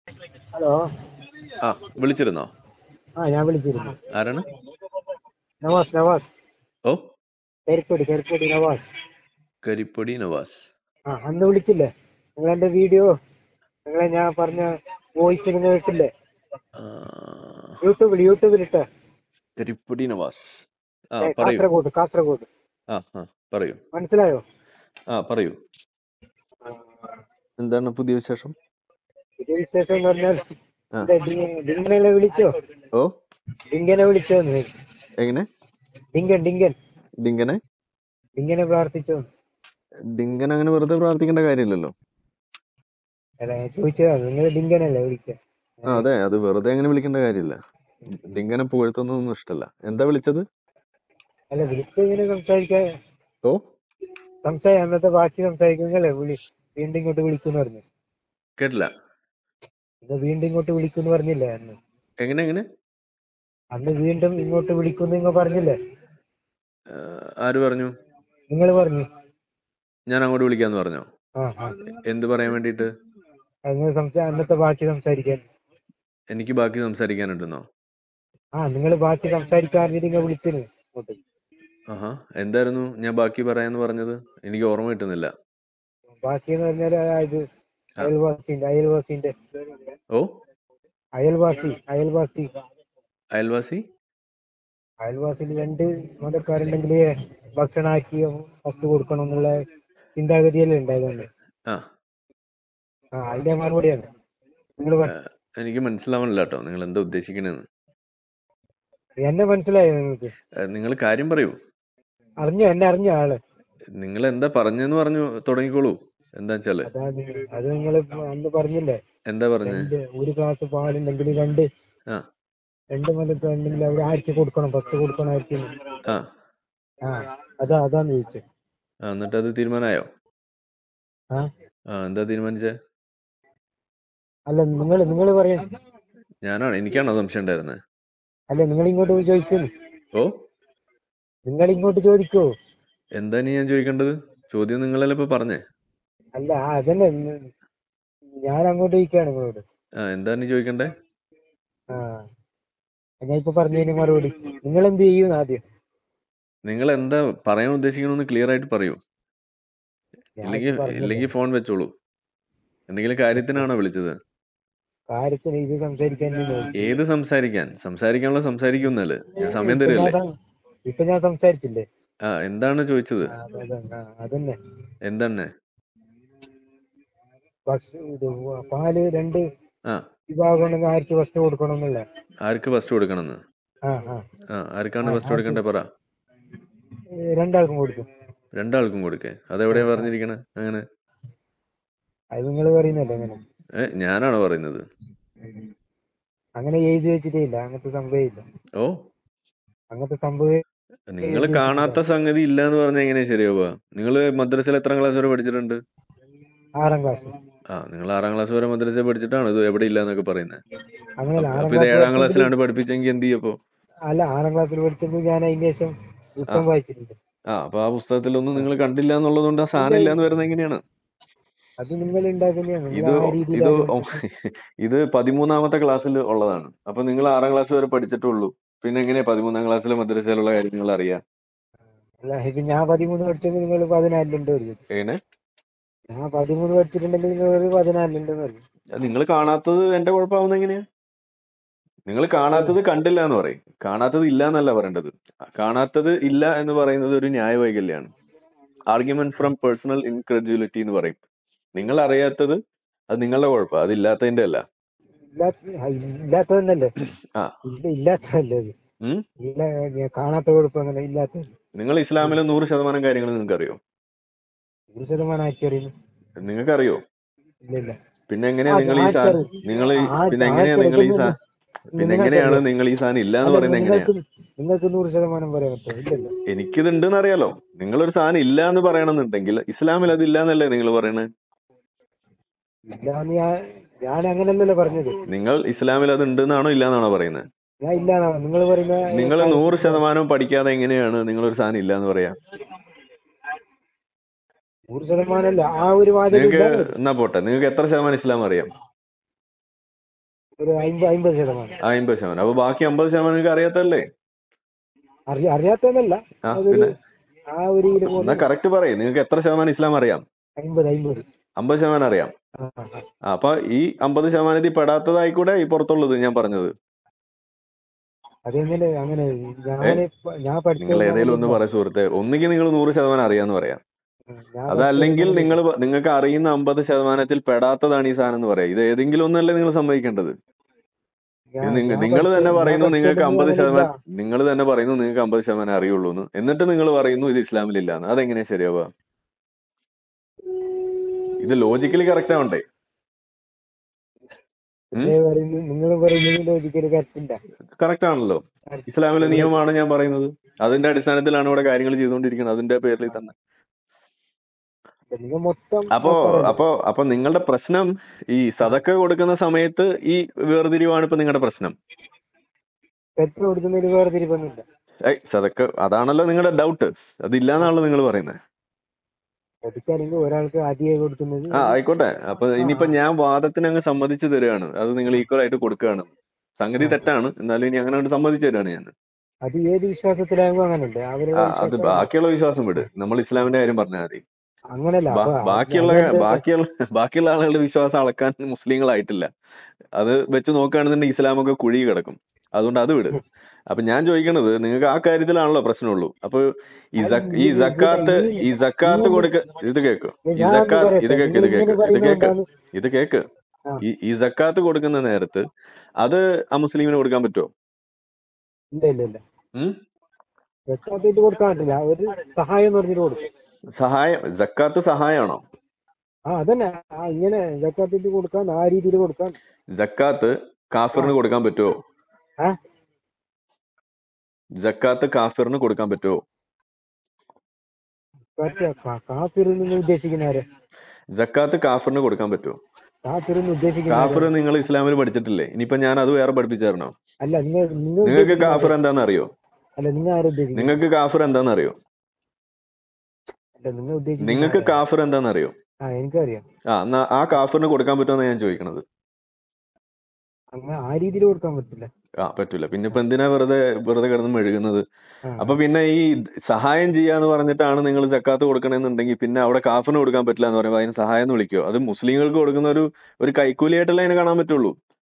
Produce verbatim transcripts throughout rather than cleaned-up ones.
Hello. ആ വിളിച്ചിരുന്നോ? ആ ഞാൻ വിളിച്ചിരുന്നു. ആരാണ്? നവാസ് നവാസ് ഓ, കരിപ്പൊടി കരിപ്പൊടി നവാസ്. കരിപ്പൊടി നവാസ്. ആ അന്ന് വിളിച്ചില്ലേ? നിങ്ങൾ എന്റെ വീഡിയോ നിങ്ങളെ ഞാൻ പറഞ്ഞ വോയിസ് നിങ്ങൾ കേട്ടില്ലേ? ആ, യൂട്യൂബിൽ യൂട്യൂബിൽ ഇട്ട കരിപ്പൊടി നവാസ്. ആ ഏ, പറയൂ. കാസർഗോഡ് കാസർഗോഡ് ആ ആ പറയൂ. മനസ്സിലായോ? ആ പറയൂ. എന്താണ് പുതിയ വിശേഷം? ഇത് വിശേഷം എന്ന് പറഞ്ഞാൽ ആ എന്റെ ഡി- ഡിങ്കനെ വിളിച്ചോ? ഓ, ഡിങ്കനെ വിളിച്ചോ നീ? എങ്ങനെ? ഡിങ്കൻ ഡിങ്കൻ ഡിങ്കനെ ഡിങ്കനെ പ്രാർത്ഥിച്ചോ? ഡിങ്കൻ അങ്ങനെ വെറുതെ പ്രാർത്ഥിക്കേണ്ട കാര്യമില്ലല്ലോ. അല്ല ഞാൻ ചോദിച്ചതാ, നിങ്ങൾ ഡിങ്കനല്ലേ വിളിക്കുക? ആ അതെ, അത് വെറുതെ അങ്ങനെ വിളിക്കേണ്ട കാര്യമില്ല. ഡിങ്കനെ പുകഴ്ത്തുന്നതൊന്നും ഇഷ്ടമല്ല. എന്താ വിളിച്ചത്? അല്ല വിളിച്ചിങ്ങനെ സംസാരിക്കാൻ ഓ, സംസാരം അന്നത്തെ ബാക്കി സംസാരിക്കുന്നല്ലേ വിളി വീണ്ടും ഇങ്ങോട്ട് വിളിക്കുന്നു പറഞ്ഞു. കേട്ടില്ല. ഇന്ന് വീണ്ടും ഇങ്ങോട്ട് വിളിക്കുന്നു പറഞ്ഞില്ലേ അന്ന്? എങ്ങനെ എങ്ങനെ? അന്ന് വീണ്ടും ഇങ്ങോട്ട് വിളിക്കുന്നു നിങ്ങൾ പറഞ്ഞില്ലേ? ആ, ആര് പറഞ്ഞു? നിങ്ങൾ പറഞ്ഞു. ഞാൻ അങ്ങോട്ട് വിളിക്കാന്ന് പറഞ്ഞോ? ആ ആ എന്ത് പറയാൻ വേണ്ടിയിട്ട്? നിങ്ങൾ സംസാ അന്നത്തെ ബാക്കി സംസാരിക്കാൻ. എനിക്ക് ബാക്കി സംസാരിക്കാനുണ്ടെന്നോ? ആ നിങ്ങൾ ബാക്കി സംസാരിക്കാൻ നിങ്ങൾ വിളിച്ചിരുന്നു ഇങ്ങോട്ട്. ആഹാ, എന്തായിരുന്നു ഞാൻ ബാക്കി പറയാന്ന് പറഞ്ഞത്? എനിക്ക് ഓർമ്മ കിട്ടുന്നില്ല. ബാക്കി എന്ന് പറഞ്ഞാൽ ആ ഇത് ആ അയൽവാസിന്റെ അയൽവാസിന്റെ ഓ, അയൽവാസി അയൽവാസി അയൽവാസി. അയൽവാസിയിൽ രണ്ട് മതക്കാരുണ്ടെങ്കിൽ ഭക്ഷണമാക്കി ഫസ്റ്റ് കൊടുക്കണം എന്നുള്ള ചിന്താഗതിയല്ലേ ഉണ്ടായതുകൊണ്ട്. ആ ആ അതിന്റെ മറുപടിയാണ് നിങ്ങൾ. ആ, എനിക്ക് മനസ്സിലാവണില്ല കേട്ടോ, നിങ്ങൾ എന്താ ഉദ്ദേശിക്കണേന്ന്. എന്നെ മനസ്സിലായോ നിങ്ങൾക്ക്? നിങ്ങൾ കാര്യം പറയൂ. അറിഞ്ഞോ? എന്നെ അറിഞ്ഞോ ആള്? നിങ്ങൾ എന്താ പറഞ്ഞെന്ന് പറഞ്ഞു തുടങ്ങിക്കോളൂ. എന്താ വെച്ചാല് അതാ നി- അത് നിങ്ങൾ അന്ന് പറഞ്ഞില്ലേ? എന്താ പറഞ്ഞേ? രണ്ട് ഒരു ഗ്ലാസ് പാലുണ്ടെങ്കിൽ രണ്ട് ആ രണ്ട് മലത്തുണ്ടെങ്കിൽ അവർ ആർക്ക് കൊടുക്കണം? ഫസ്റ്റ് കൊടുക്കണം ആർക്ക്? ആ ആ അതാ അതാന്ന് ചോദിച്ചത്. ആ എന്നിട്ട് അത് തീരുമാനമായോ? ആ ആ എന്താ തീരുമാനിച്ചേ? അല്ല നിങ്ങൾ നിങ്ങൾ പറയണം. ഞാനാണ് എനിക്കാണോ സംശയം ഉണ്ടായിരുന്നത്? അല്ല നിങ്ങൾ ഇങ്ങോട്ട് ചോദിക്കുന്നു. ഓ, നിങ്ങൾ ഇങ്ങോട്ട് ചോദിക്കൂ. എന്താ ഇനി ഞാൻ ചോദിക്കേണ്ടത്? ചോദ്യം നിങ്ങളല്ലേ ഇപ്പൊ പറഞ്ഞേ. അല്ല ആ അതന്നെ നി- ഞാൻ അങ്ങോട്ട് ചോദിക്കുകയാണ് നിങ്ങളോട്. ആ എന്താ നീ ചോദിക്കണ്ടേ? ആ ഞാൻ ഇപ്പൊ പറഞ്ഞതിന് മറുപടി നിങ്ങൾ എന്ത് ചെയ്യും ആദ്യം? നിങ്ങൾ എന്താ പറയാൻ ഉദ്ദേശിക്കണമെന്ന് ക്ലിയർ ആയിട്ട് പറയൂ. ഞാൻ ഇപ്പൊ ഇല്ലെങ്കിൽ പറഞ്ഞില്ലേ ഇല്ലെങ്കിൽ ഫോൺ വെച്ചോളൂ. എന്തെങ്കിലും കാര്യത്തിനാണോ വിളിച്ചത്? കാര്യത്തിന് ഇത് സംസാരിക്കാൻ നീ നോക്കി. ഏത് സംസാരിക്കാൻ? സംസാരിക്കാനുള്ള സംസാരിക്കുന്നല്ലേ, ഞാൻ സമയം ഇപ്പൊ ഞാൻ തരുമല്ലേ. സം- ഇപ്പൊ ഞാൻ സംസാരിച്ചില്ലേ? ആ എന്താണ് ചോദിച്ചത്? ആ, അതെ, ആ, അതന്നെ. എന്താണ്? ഭക്ഷ ഇത് പാല് രണ്ട് ആ വിഭാഗം ഉണ്ടെങ്കിൽ ആർക്ക് ഫസ്റ്റ് കൊടുക്കണം എന്നുള്ള. ആർക്ക് ഫസ്റ്റ് കൊടുക്കണമെന്ന്? ആ ആ ആ ആ, ആർക്കാണ് ഫസ്റ്റ് ആർക്ക്? കൊടുക്കണ്ടേ പറ. ഏ, രണ്ടാൾക്കും കൊടുക്കും. രണ്ടാൾക്കും കൊടുക്കേ? ആ അതെവിടെയാ ആ പറഞ്ഞിരിക്കണേ അങ്ങനെ? അത് നിങ്ങൾ പറയുന്നല്ലേ അങ്ങനെ? ഏ ഞാനാണോ പറയുന്നത്? അങ്ങനെ എഴുതി വെച്ചിട്ടേ ഇല്ല, അങ്ങനത്തെ സംഭവം ഇല്ല. ഓ, അങ്ങനത്തെ സംഭവം നിങ്ങൾ എഴുതി വെച്ചിട്ടില്ല. കാണാത്ത സംഗതി ഇല്ല എന്ന് പറഞ്ഞാൽ എങ്ങനെയാ ശരിയാവുക? നിങ്ങൾ മദ്രസയിൽ എത്രാം ക്ലാസ് വരെ പഠിച്ചിട്ടുണ്ട്? ആറാം ക്ലാസ്. ആ നിങ്ങൾ ആറാം ക്ലാസ് വരെ മദ്രസയിൽ പഠിച്ചിട്ടാണ് ഇത് എവിടെ ഇല്ല എന്നൊക്കെ പറയുന്നത്. അങ്ങനെയല്ല, ആറാം അപ്പൊ ഇത് ക്ലാസ് ഏഴാം പഠിച്ചെങ്കിൽ. ക്ലാസ്സിലാണ് പഠിപ്പിച്ചെങ്കിൽ എന്ത് ചെയ്യപ്പോ? അല്ല, ആറാം ക്ലാസ്സിൽ പഠിച്ചെങ്കിൽ ഞാൻ അതിന് ശേഷം ആ പുസ്തകം വായിച്ചിട്ടുണ്ട്. ആ അപ്പൊ ആ പുസ്തകത്തിലൊന്നും ആ. നിങ്ങൾ കണ്ടില്ല എന്നുള്ളത് കൊണ്ട് ആ ഇല്ല സാധനം ഇല്ല എന്ന് ഇല്ല, വരുന്നത് എങ്ങനെയാണ്? അത് നിങ്ങൾ ഉണ്ടാക്കുന്നതാണ്. നിങ്ങൾ ഇത് ആ ഇത് രീതിയിലാണ് ഒ- മനസ്സിലാക്കുന്നത്. ഇത് പതിമൂന്നാമത്തെ ക്ലാസ്സിൽ ഉള്ളതാണ്. അപ്പൊ നിങ്ങൾ ആറാം ക്ലാസ് വരെ പഠിച്ചിട്ടുള്ളൂ. പിന്നെ എങ്ങനെയാ പതിമൂന്നാം ക്ലാസ്സിലെ മദ്രസയിലുള്ള കാര്യങ്ങൾ അറിയാം? അല്ല, ഇപ്പൊ ഞാൻ പതിമൂന്ന് പഠിച്ചെങ്കിൽ നിങ്ങൾ പതിനാലിലുണ്ട് പറയും. എങ്ങനെ? ഞാൻ പതിമൂന്ന് പഠിച്ചിട്ടുണ്ടെങ്കിൽ നിങ്ങൾ ഒരു പതിനാലിലുണ്ടെന്ന് പറയും. നിങ്ങൾ കാണാത്തത് എന്റെ കുഴപ്പമാവുന്ന എങ്ങനെയാ? നിങ്ങൾ അല്ല, കാണാത്തത് കണ്ടില്ല എന്ന് പറയും. കാണാത്തത് ഇല്ല എന്നല്ല പറയേണ്ടത്. കാണാത്തത് ഇല്ല എന്ന് പറയുന്നത് ഒരു ന്യായവൈകല്യമാണ്. ആർഗ്യുമെന്റ് ഫ്രം പേഴ്സണൽ ഇൻക്രെഡ്യൂലിറ്റി എന്ന് പറയും. നിങ്ങൾ അറിയാത്തത് അത് നിങ്ങളുടെ കുഴപ്പം, അത് ഇല്ലാത്തതിന്റെ അല്ല. ഇല്ലാത്ത ഇല്ലാത്തതന്നല്ലേ? ആ ഇല്ല, ഇല്ലാത്തതല്ലേ അത്? ഉം ഇല്ല, ഞാൻ കാണാത്ത കുഴപ്പം അങ്ങനെ ഇല്ലാത്തത്. നിങ്ങൾ ഇസ്ലാമിലെ നൂറ് ശതമാനം കാര്യങ്ങൾ നിങ്ങൾക്ക് അറിയോ? നൂറ് ശതമാനം ആക്കി അറിയുന്നു. നിങ്ങൾക്ക് അറിയോ? ഇല്ല ഇല്ല. പിന്നെ എങ്ങനെയാ ആ നിങ്ങൾ ഈ സാ ആർക്കറിയും? നിങ്ങൾ ഈ- പിന്നെ എങ്ങനെയാ ആർക്കറിയും നിങ്ങൾ ഈ സാ ഇതൊന്നും പിന്നെ എങ്ങനെയാണ് നിങ്ങൾക്കറിയോ? നിങ്ങൾ ഈ സാധനം ഇല്ല എന്ന് അല്ല, പറയുന്നത് എങ്ങനെയാ? നിങ്ങൾക്ക് നിങ്ങൾക്ക് നൂറ് ശതമാനം പറയാൻ പറ്റുമോ? ഇല്ലല്ലോ. എനിക്കിത് ഉണ്ടെന്ന് അറിയാലോ. നിങ്ങളൊരു സാധനം ഇല്ല എന്ന് പറയണമെന്നുണ്ടെങ്കിൽ ഇസ്ലാമിൽ അത് ഇല്ല എന്നല്ലേ നിങ്ങൾ പറയണത്? ഇല്ലാന്ന് ഞാൻ ഞാൻ അങ്ങനല്ലല്ലോ പറഞ്ഞത്. നിങ്ങൾ ഇസ്ലാമിൽ അത് ഉണ്ട് എന്നാണോ ഇല്ല എന്നാണോ പറയുന്നത്? ഞാൻ ഇല്ലാന്നാ നിങ്ങൾ പറയുന്ന നിങ്ങൾ നൂറ് കാര്യത്തിൽ ശതമാനം പഠിക്കാതെ എങ്ങനെയാണ് നിങ്ങളൊരു സാധനം ഇല്ല എന്ന് പറയാ? നൂറ് ശതമാനം അല്ല, ആ ഒരു വാചകം നിങ്ങൾക്ക് ഇല്ലാന്ന് വരും. എന്നാ പോട്ടെ, നിങ്ങൾക്ക് എത്ര ശതമാനം ഇസ്ലാം അറിയാം? ഒരു അമ്പത് അമ്പത് ശതമാനം. അമ്പത് ശതമാനം. അപ്പൊ ബാക്കി അമ്പത് ശതമാനം നിങ്ങൾക്ക് അറിയാത്തല്ലേ? അറിയ അറിയാത്തതല്ല, ആ അതൊരു പിന്നെ ആ ഒരു ഇതിൽ എന്നാ പോകുന്നുണ്ട്. കറക്റ്റ് പറയും. നിങ്ങൾക്ക് എത്ര ശതമാനം ഇസ്ലാം അറിയാം? അമ്പത് അമ്പത്. അമ്പത് ശതമാനം അറിയാം. ആ ആ, ആ. ആ, അപ്പൊ ഈ അമ്പത് ശതമാനത്തിൽ പെടാത്തതായിക്കൂടെ ഈ പുറത്തുള്ളത് ഞാൻ പറഞ്ഞത്. അതെങ്ങനെ അങ്ങനെ? ഏ ഞാൻ ഞാൻ നിങ്ങൾ പഠിച്ചതൊന്നും അങ്ങനെ ഏതെങ്കിലും ഒന്ന് ഇല്ല. പറ സുഹൃത്തെ. ഒന്നുകിൽ നിങ്ങൾ നൂറ് ശതമാനം അറിയാന്ന് പറയാം, ഉം, ഞാൻ പഠിച്ചതൊന്നും അതല്ലെങ്കിൽ അങ്ങനെ ഇല്ല. നിങ്ങൾ നിങ്ങൾക്ക് അറിയുന്ന അമ്പത് ശതമാനത്തിൽ പെടാത്തതാണ് ഈ സാധനം എന്ന് പറയാം. ഇത് ഏതെങ്കിലും ഒന്നല്ലേ നിങ്ങൾ സമ്മതിക്കേണ്ടത്. ഇത് ഞാൻ നിങ്ങൾ ഞാൻ നിങ്ങൾ പഠിച്ച തന്നെ ഞാൻ പറയുന്നു നിങ്ങൾക്ക് പഠിച്ചതൊന്നും അമ്പത് അങ്ങനെ ഇല്ല. ശതമാനം നിങ്ങൾ തന്നെ പറയുന്നു നിങ്ങൾക്ക് അമ്പത് ശതമാനം അറിയുള്ളൂ എന്ന്. എന്നിട്ട് നിങ്ങൾ പറയുന്നു ഇത് ഇസ്ലാമിലില്ല എന്ന്. അതെങ്ങനെയാ ശരിയാവുക? ഇത് ലോജിക്കലി കറക്റ്റ് ആവണ്ടേ? ഉം പിന്നെ പറയുന്നത് നിങ്ങൾ പറയുന്നത് ലോജിക്കല് കറക്റ്റില്ല. കറക്റ്റ് ആണല്ലോ. ഇസ്ലാമിലെ നിങ്ങൾ നിയമമാണ് ഞാൻ പറയുന്നത്. അതിന്റെ അടിസ്ഥാനത്തിലാണ് ഇവിടെ കാര്യങ്ങൾ ചെയ്തുകൊണ്ടിരിക്കുന്നത്. അതിന്റെ പേരിൽ തന്നെ. നിങ്ങൾ മൊത്തം അപ്പോ ആൾക്കാരല്ലേ? അപ്പോ അപ്പൊ നിങ്ങളുടെ പ്രശ്നം ഈ സദക്ക കൊടുക്കുന്ന സമയത്ത് ഈ വേർതിരിവാണ് ഇപ്പൊ നിങ്ങളുടെ പ്രശ്നം. പെട്രോൾ കൊടുക്കുന്നതിൽ വേറെ തിരിപ്പൊന്നുമില്ല. ഏയ് സദക്ക അതാണല്ലോ നിങ്ങളുടെ ഡൗട്ട്. അതില്ലാന്നാണല്ലോ നിങ്ങൾ പറയുന്നത്. എടുക്കാണെങ്കിൽ ഒരാൾക്ക് അധികം കൊടുക്കുന്നത് ആ അത് ആയിക്കോട്ടെ. അപ്പൊ ആ ഇനിയിപ്പോ ആ ഞാൻ വാദത്തിന് അങ്ങ് സമ്മതിച്ചു തരികയാണ്, അത് നിങ്ങൾ ആ ഈക്വൽ ആയിട്ട് കൊടുക്കുകയാണ്. സംഗതി ആ. തെറ്റാണ്, എന്നാലും ഇനി അങ്ങനെ അങ്ങോട്ട് സമ്മതിച്ചു തരികയാണ് ഞാൻ. അത് ഏത് വിശ്വാസത്തിലാകുമ്പോ അങ്ങനല്ലേ, ആ അവരുടെ അത് വിശ്വാസം അങ്ങനെ. ബാക്കിയുള്ള വിശ്വാസം വിട്, നമ്മൾ ആ, ഇസ്ലാമിന്റെ കാര്യം പറഞ്ഞാൽ മതി. അങ്ങനല്ല. ബാ- അപ്പൊ ബാക്കിയുള്ള അതെന്റെ ബാക്കിയുള്ള ബാക്കിയുള്ള ആളുകളുടെ വിശ്വാസം അളക്കാൻ മുസ്ലിങ്ങളായിട്ടില്ല. അത് വെച്ച് നോക്കുകയാണെന്നുണ്ടെങ്കിൽ ഇസ്ലാമൊക്കെ കുഴി കിടക്കും. അതുകൊണ്ട് അത് വിട്. അപ്പൊ ഞാൻ ചോദിക്കണത്, നിങ്ങൾക്ക് ആ കാര്യത്തിലാണല്ലോ പ്രശ്നമുള്ളൂ. അപ്പൊ ഈ അത് സക്- ഈ ഇത് പിന്നെ സക്കാത്ത് നീ ഈ നീ സക്കാത്ത് ഒന്ന് കൊടുക്ക ഇത് കേക്ക് ഈ ഞാൻ ഒന്ന് സക്കാത്ത് ഇത് പറയട്ടെ, കേക്ക് നിങ്ങൾ ഇത് ഇങ്ങനെ കേക്ക് ഇത് പറയുന്നത് കേക്ക് കൊണ്ടാണ്. ഇത് കേക്ക് ആ ഈ ഈ സക്കാത്ത് കൊടുക്കുന്ന നേരത്ത് അത് ആ മുസ്ലിമിന് കൊടുക്കാൻ പറ്റുമോ? ഇല്ല ഇല്ല ഇല്ല, ഉം വെക്കാത്തിട്ട് കൊടുക്കാൻ പറ്റില്ല. ഒരു സഹായം എന്ന് പറഞ്ഞിട്ട് കൊടുക്കും. സഹായം സക്കാത്ത് സഹായമാണോ? ആ അതന്നെ, ആ ഇങ്ങനെ വെക്കാത്തിട്ട് കൊടുക്കാൻ, ആ രീതിയിൽ കൊടുക്കാൻ. സക്കാത്ത് ആ കാഫിറിന് കൊടുക്കാൻ പറ്റുമോ? ആ സക്കാത്ത് കാഫിറിന് കൊടുക്കാൻ പറ്റുമോ? മറ്റേ കാഫിറിൽ നിന്ന് ഉദ്ദേശിക്കുന്ന ആരെ? സക്കാത്ത് കാഫിറിന് കൊടുക്കാൻ പറ്റുമോ? കാഫിറിൽ നിന്ന് ഉദ്ദേശിക്കുന്ന കാഫിർ ആരെയാണ്? നിങ്ങൾ ഇസ്ലാമിൽ പഠിച്ചിട്ടില്ലേ? ഇനിയിപ്പോ ഞാൻ അത് വേറെ പഠിപ്പിച്ചു തരണോ? അല്ല, നിങ്ങൾ നിങ്ങൾ നിങ്ങൾക്ക് ഉദ്ദേശിക്കുന്ന കാഫിർ ആരെ? എന്താണെന്ന് അറിയോ? അല്ല, നിങ്ങൾ ആരെ ഉദ്ദേശിക്കുന്നത്? നിങ്ങൾക്ക് കാഫിർ എന്താണെന്ന് അറിയോ? അല്ല, നിങ്ങൾ ഉദ്ദേശിക്കുന്ന നിങ്ങൾക്ക് ആരെയാണ്? കാഫിർ എന്താണെന്ന് അറിയോ? ആ എനിക്കറിയാം. ആ എന്നാ ആ കാഫിറിന് കൊടുക്കാൻ പറ്റുമെന്നാണ് ഞാൻ ചോദിക്കണത്. അങ്ങനെ ആ രീതിയിൽ കൊടുക്കാൻ പറ്റില്ല. ആ പറ്റൂല. പിന്നെ ആ ഇപ്പൊ എന്തിനാ വെറുതെ വെറുതെ കിടന്ന് മെഴുകുന്നത്? ആ അപ്പൊ പിന്നെ ഈ സഹായം ചെയ്യാന്ന് പറഞ്ഞിട്ടാണ് നിങ്ങൾ സക്കാത്ത് കൊടുക്കണമെന്നുണ്ടെങ്കിൽ പിന്നെ അവിടെ കാഫിറിന് കൊടുക്കാൻ പറ്റില്ല എന്ന് പറയുമ്പോൾ അതിന് സഹായം എന്ന് വിളിക്കുമോ? അത് മുസ്ലിങ്ങൾക്ക് കൊടുക്കുന്ന ഒരു ഒരു കൈക്കൂലിയായിട്ടല്ലേ അതിനെ കാണാൻ പറ്റുള്ളൂ.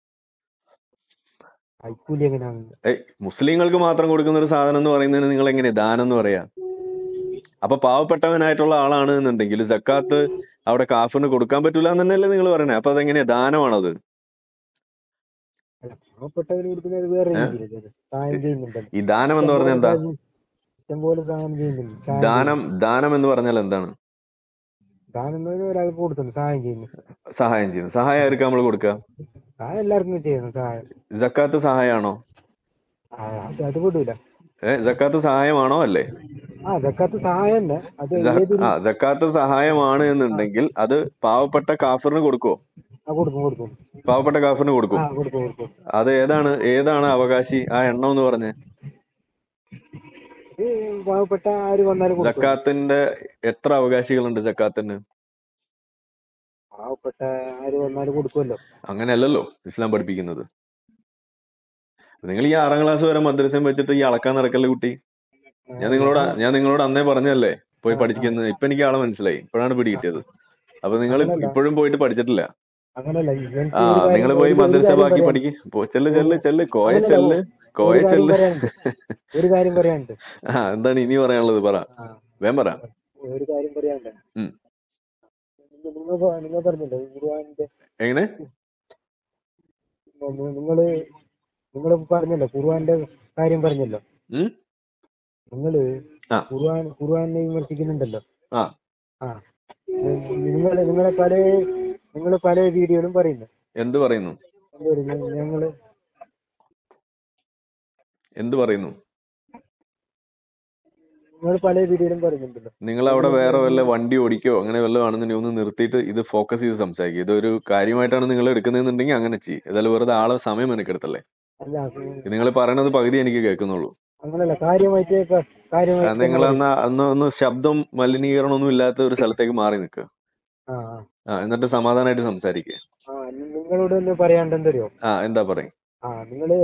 കൈക്കൂലി എങ്ങനെയാണ്? ഏയ് മുസ്ലിങ്ങൾക്ക് മാത്രം കൊടുക്കുന്ന ഒരു സാധനം എന്ന് പറയുന്നതിന് നിങ്ങൾ എങ്ങനെയാ ദാനം എന്ന് പറയാ? അപ്പൊ പാവപ്പെട്ടവനായിട്ടുള്ള ആളാണ് എന്നുണ്ടെങ്കിൽ സക്കാത്ത് അവിടെ കാഫിറിന് കൊടുക്കാൻ പറ്റൂല എന്ന് തന്നെയല്ലേ നിങ്ങൾ പറയണേ? അപ്പൊ അതെങ്ങനെയാ ദാനമാണത്? അല്ല, പാവപ്പെട്ടവന് കൊടുക്കുന്നത് വേറെ ഏഹ് രീതിയിലല്ലേ, അത് സഹായം ചെയ്യുന്നുണ്ടല്ലോ. ഈ ദാനം എന്ന് പറഞ്ഞാൽ ഇഷ്ടംപോലെ എന്താ? സാധനം ഇഷ്ടംപോലെ സഹായം ചെയ്യുന്നുണ്ട്, സഹായം ദാനം ചെയ്യുന്നു. ദാനം എന്ന് പറഞ്ഞാൽ എന്താണ്? ദാനം എന്ന് പറഞ്ഞാൽ ഒരാൾക്ക് കൊടുക്കുന്നു, സഹായം ചെയ്യുന്നു. സഹായം ചെയ്യുന്നു. സഹായം ആയിരിക്കും നമ്മൾ കൊടുക്കുക? സഹായം എല്ലാവർക്കും ചെയ്യണം, സഹായം. സക്കാത്ത് സഹായമാണോ? ആ, അത് അത് വിടൂല. ഏഹ് സക്കാത്ത് സഹായമാണോ അല്ലേ? ആ ജക്കാത്ത് സഹായം തന്നെ, അത് സ- ഏതൊരു. ആ സക്കാത്ത് സഹായമാണ് ആ എന്നുണ്ടെങ്കിൽ അത് പാവപ്പെട്ട കാഫിറിന് കൊടുക്കുവോ? ആ കൊടുക്കും കൊടുക്കും. പാവപ്പെട്ട കാഫിറിന് ആ കൊടുക്കും. കൊടുക്കും കൊടുക്കും. അത് ഏതാണ് ഏതാണ് അവകാശി? ആ എണ്ണം എന്ന് പറഞ്ഞേ. ഇത് പാവപ്പെട്ട ആര് വന്നാലും കൊടുക്കുമല്ലോ. സക്കാത്തിന്റെ എത്ര അവകാശികളുണ്ട് സക്കാത്തിന്? പാവപ്പെട്ട ആര് വന്നാലും കൊടുക്കുമല്ലോ. അങ്ങനെയല്ലല്ലോ ഇസ്ലാം പഠിപ്പിക്കുന്നത്. നിങ്ങൾ ഈ ആറാം ക്ലാസ് വരെ മദ്രസയും വെച്ചിട്ട് ഈ അളക്കാൻ നടക്കല്ലേ കുട്ടി. ആ, ഞാൻ നിങ്ങളോട് ഞാൻ ഞാൻ നിങ്ങളോട് അന്നേ പറഞ്ഞല്ലേ പോയി ആ ആ പഠിക്കുന്നത്. ഇപ്പൊ എനിക്ക് ആളെ മനസ്സിലായി, ഇപ്പോഴാണ് പിടി ആ കിട്ടിയത്. അപ്പൊ നിങ്ങൾ അങ്ങനല്ല ഇപ്പോഴും പോയിട്ട് പഠിച്ചിട്ടില്ല. അങ്ങനല്ല ആ എനിക്ക് ഒരു കാര്യം നിങ്ങൾ പോയി ഒരു ഒരു മദ്രസ കാര്യം ബാക്കി പറയാൻ. പഠിക്ക്. പോ- ചെല്ല് ഒരു ചെല്ല് ചെല്ല് കോയ അങ്ങനല്ല, ചെല്ല് കോയ ഒരു കാര്യം ചെല്ല്. പറയാനുണ്ട്. ഒരു കാര്യം പറയാനുണ്ട്. ആ എന്താണ് ഇനി പറയാനുള്ളത്? പറ, ആ വേം പറ. ഒരു കാര്യം പറയാനുണ്ട്. ഉം നിങ്ങൾ നിങ്ങൾ പറഞ്ഞല്ലോ ഖുർആനിന്റെ. എങ്ങനെ? നിങ്ങള് നിങ്ങൾ പറഞ്ഞല്ലോ ഖുർആന്റെ കാര്യം പറഞ്ഞല്ലോ. ഉം നിങ്ങള് ആ ഖുർആൻ ഖുർആനെ വിമർശിക്കുന്നുണ്ടല്ലോ. ആ ആ നിങ്ങൾ നിങ്ങളെ പല നിങ്ങൾ പല വീഡിയോയിലും പറയുന്നു. എന്ത് പറയുന്നു? എന്ത് പറയുന്നു? ഞങ്ങള് എന്ത് പറയുന്നു? നിങ്ങൾ പല വീഡിയോയിലും പറയുന്നുണ്ടല്ലോ. നിങ്ങൾ നിങ്ങൾ അവിടെ വേറെ വല്ല വണ്ടി ഓടിക്കോ അങ്ങനെ വല്ലതും ആണെന്നുണ്ടെങ്കിൽ ഒന്ന് നിർത്തിയിട്ട് ഇത് ഫോക്കസ് ചെയ്ത് സംസാരിക്കുക. ഇതൊരു കാര്യമായിട്ടാണ് നിങ്ങൾ എടുക്കുന്നതെന്നുണ്ടെങ്കിൽ അങ്ങനെ ചെയ്യും. ഏതായാലും വെറുതെ ആളെ സമയം എനിക്കെടുത്തല്ലേ. അല്ല, നിങ്ങൾ പറയണത് പകുതി എനിക്ക് കേൾക്കുന്നുള്ളൂ. അങ്ങനല്ല, കാര്യമായിട്ട് കാര്യമായിട്ട് തന്നെ നിങ്ങൾ പറയും. എന്നാ അന്ന് ഒന്ന് ശബ്ദം മലിനീകരണം ഒന്നും ഇല്ലാത്ത ഒരു സ്ഥലത്തേക്ക് മാറി നിൽക്കുക. ആ ആ എന്നിട്ട് സമാധാനമായിട്ട് സംസാരിക്കുക. ആ നിങ്ങളോട് ഒന്ന് പറയാണ്ടെന്തറിയോ? ആ എന്താ പറയും? ആ നിങ്ങള്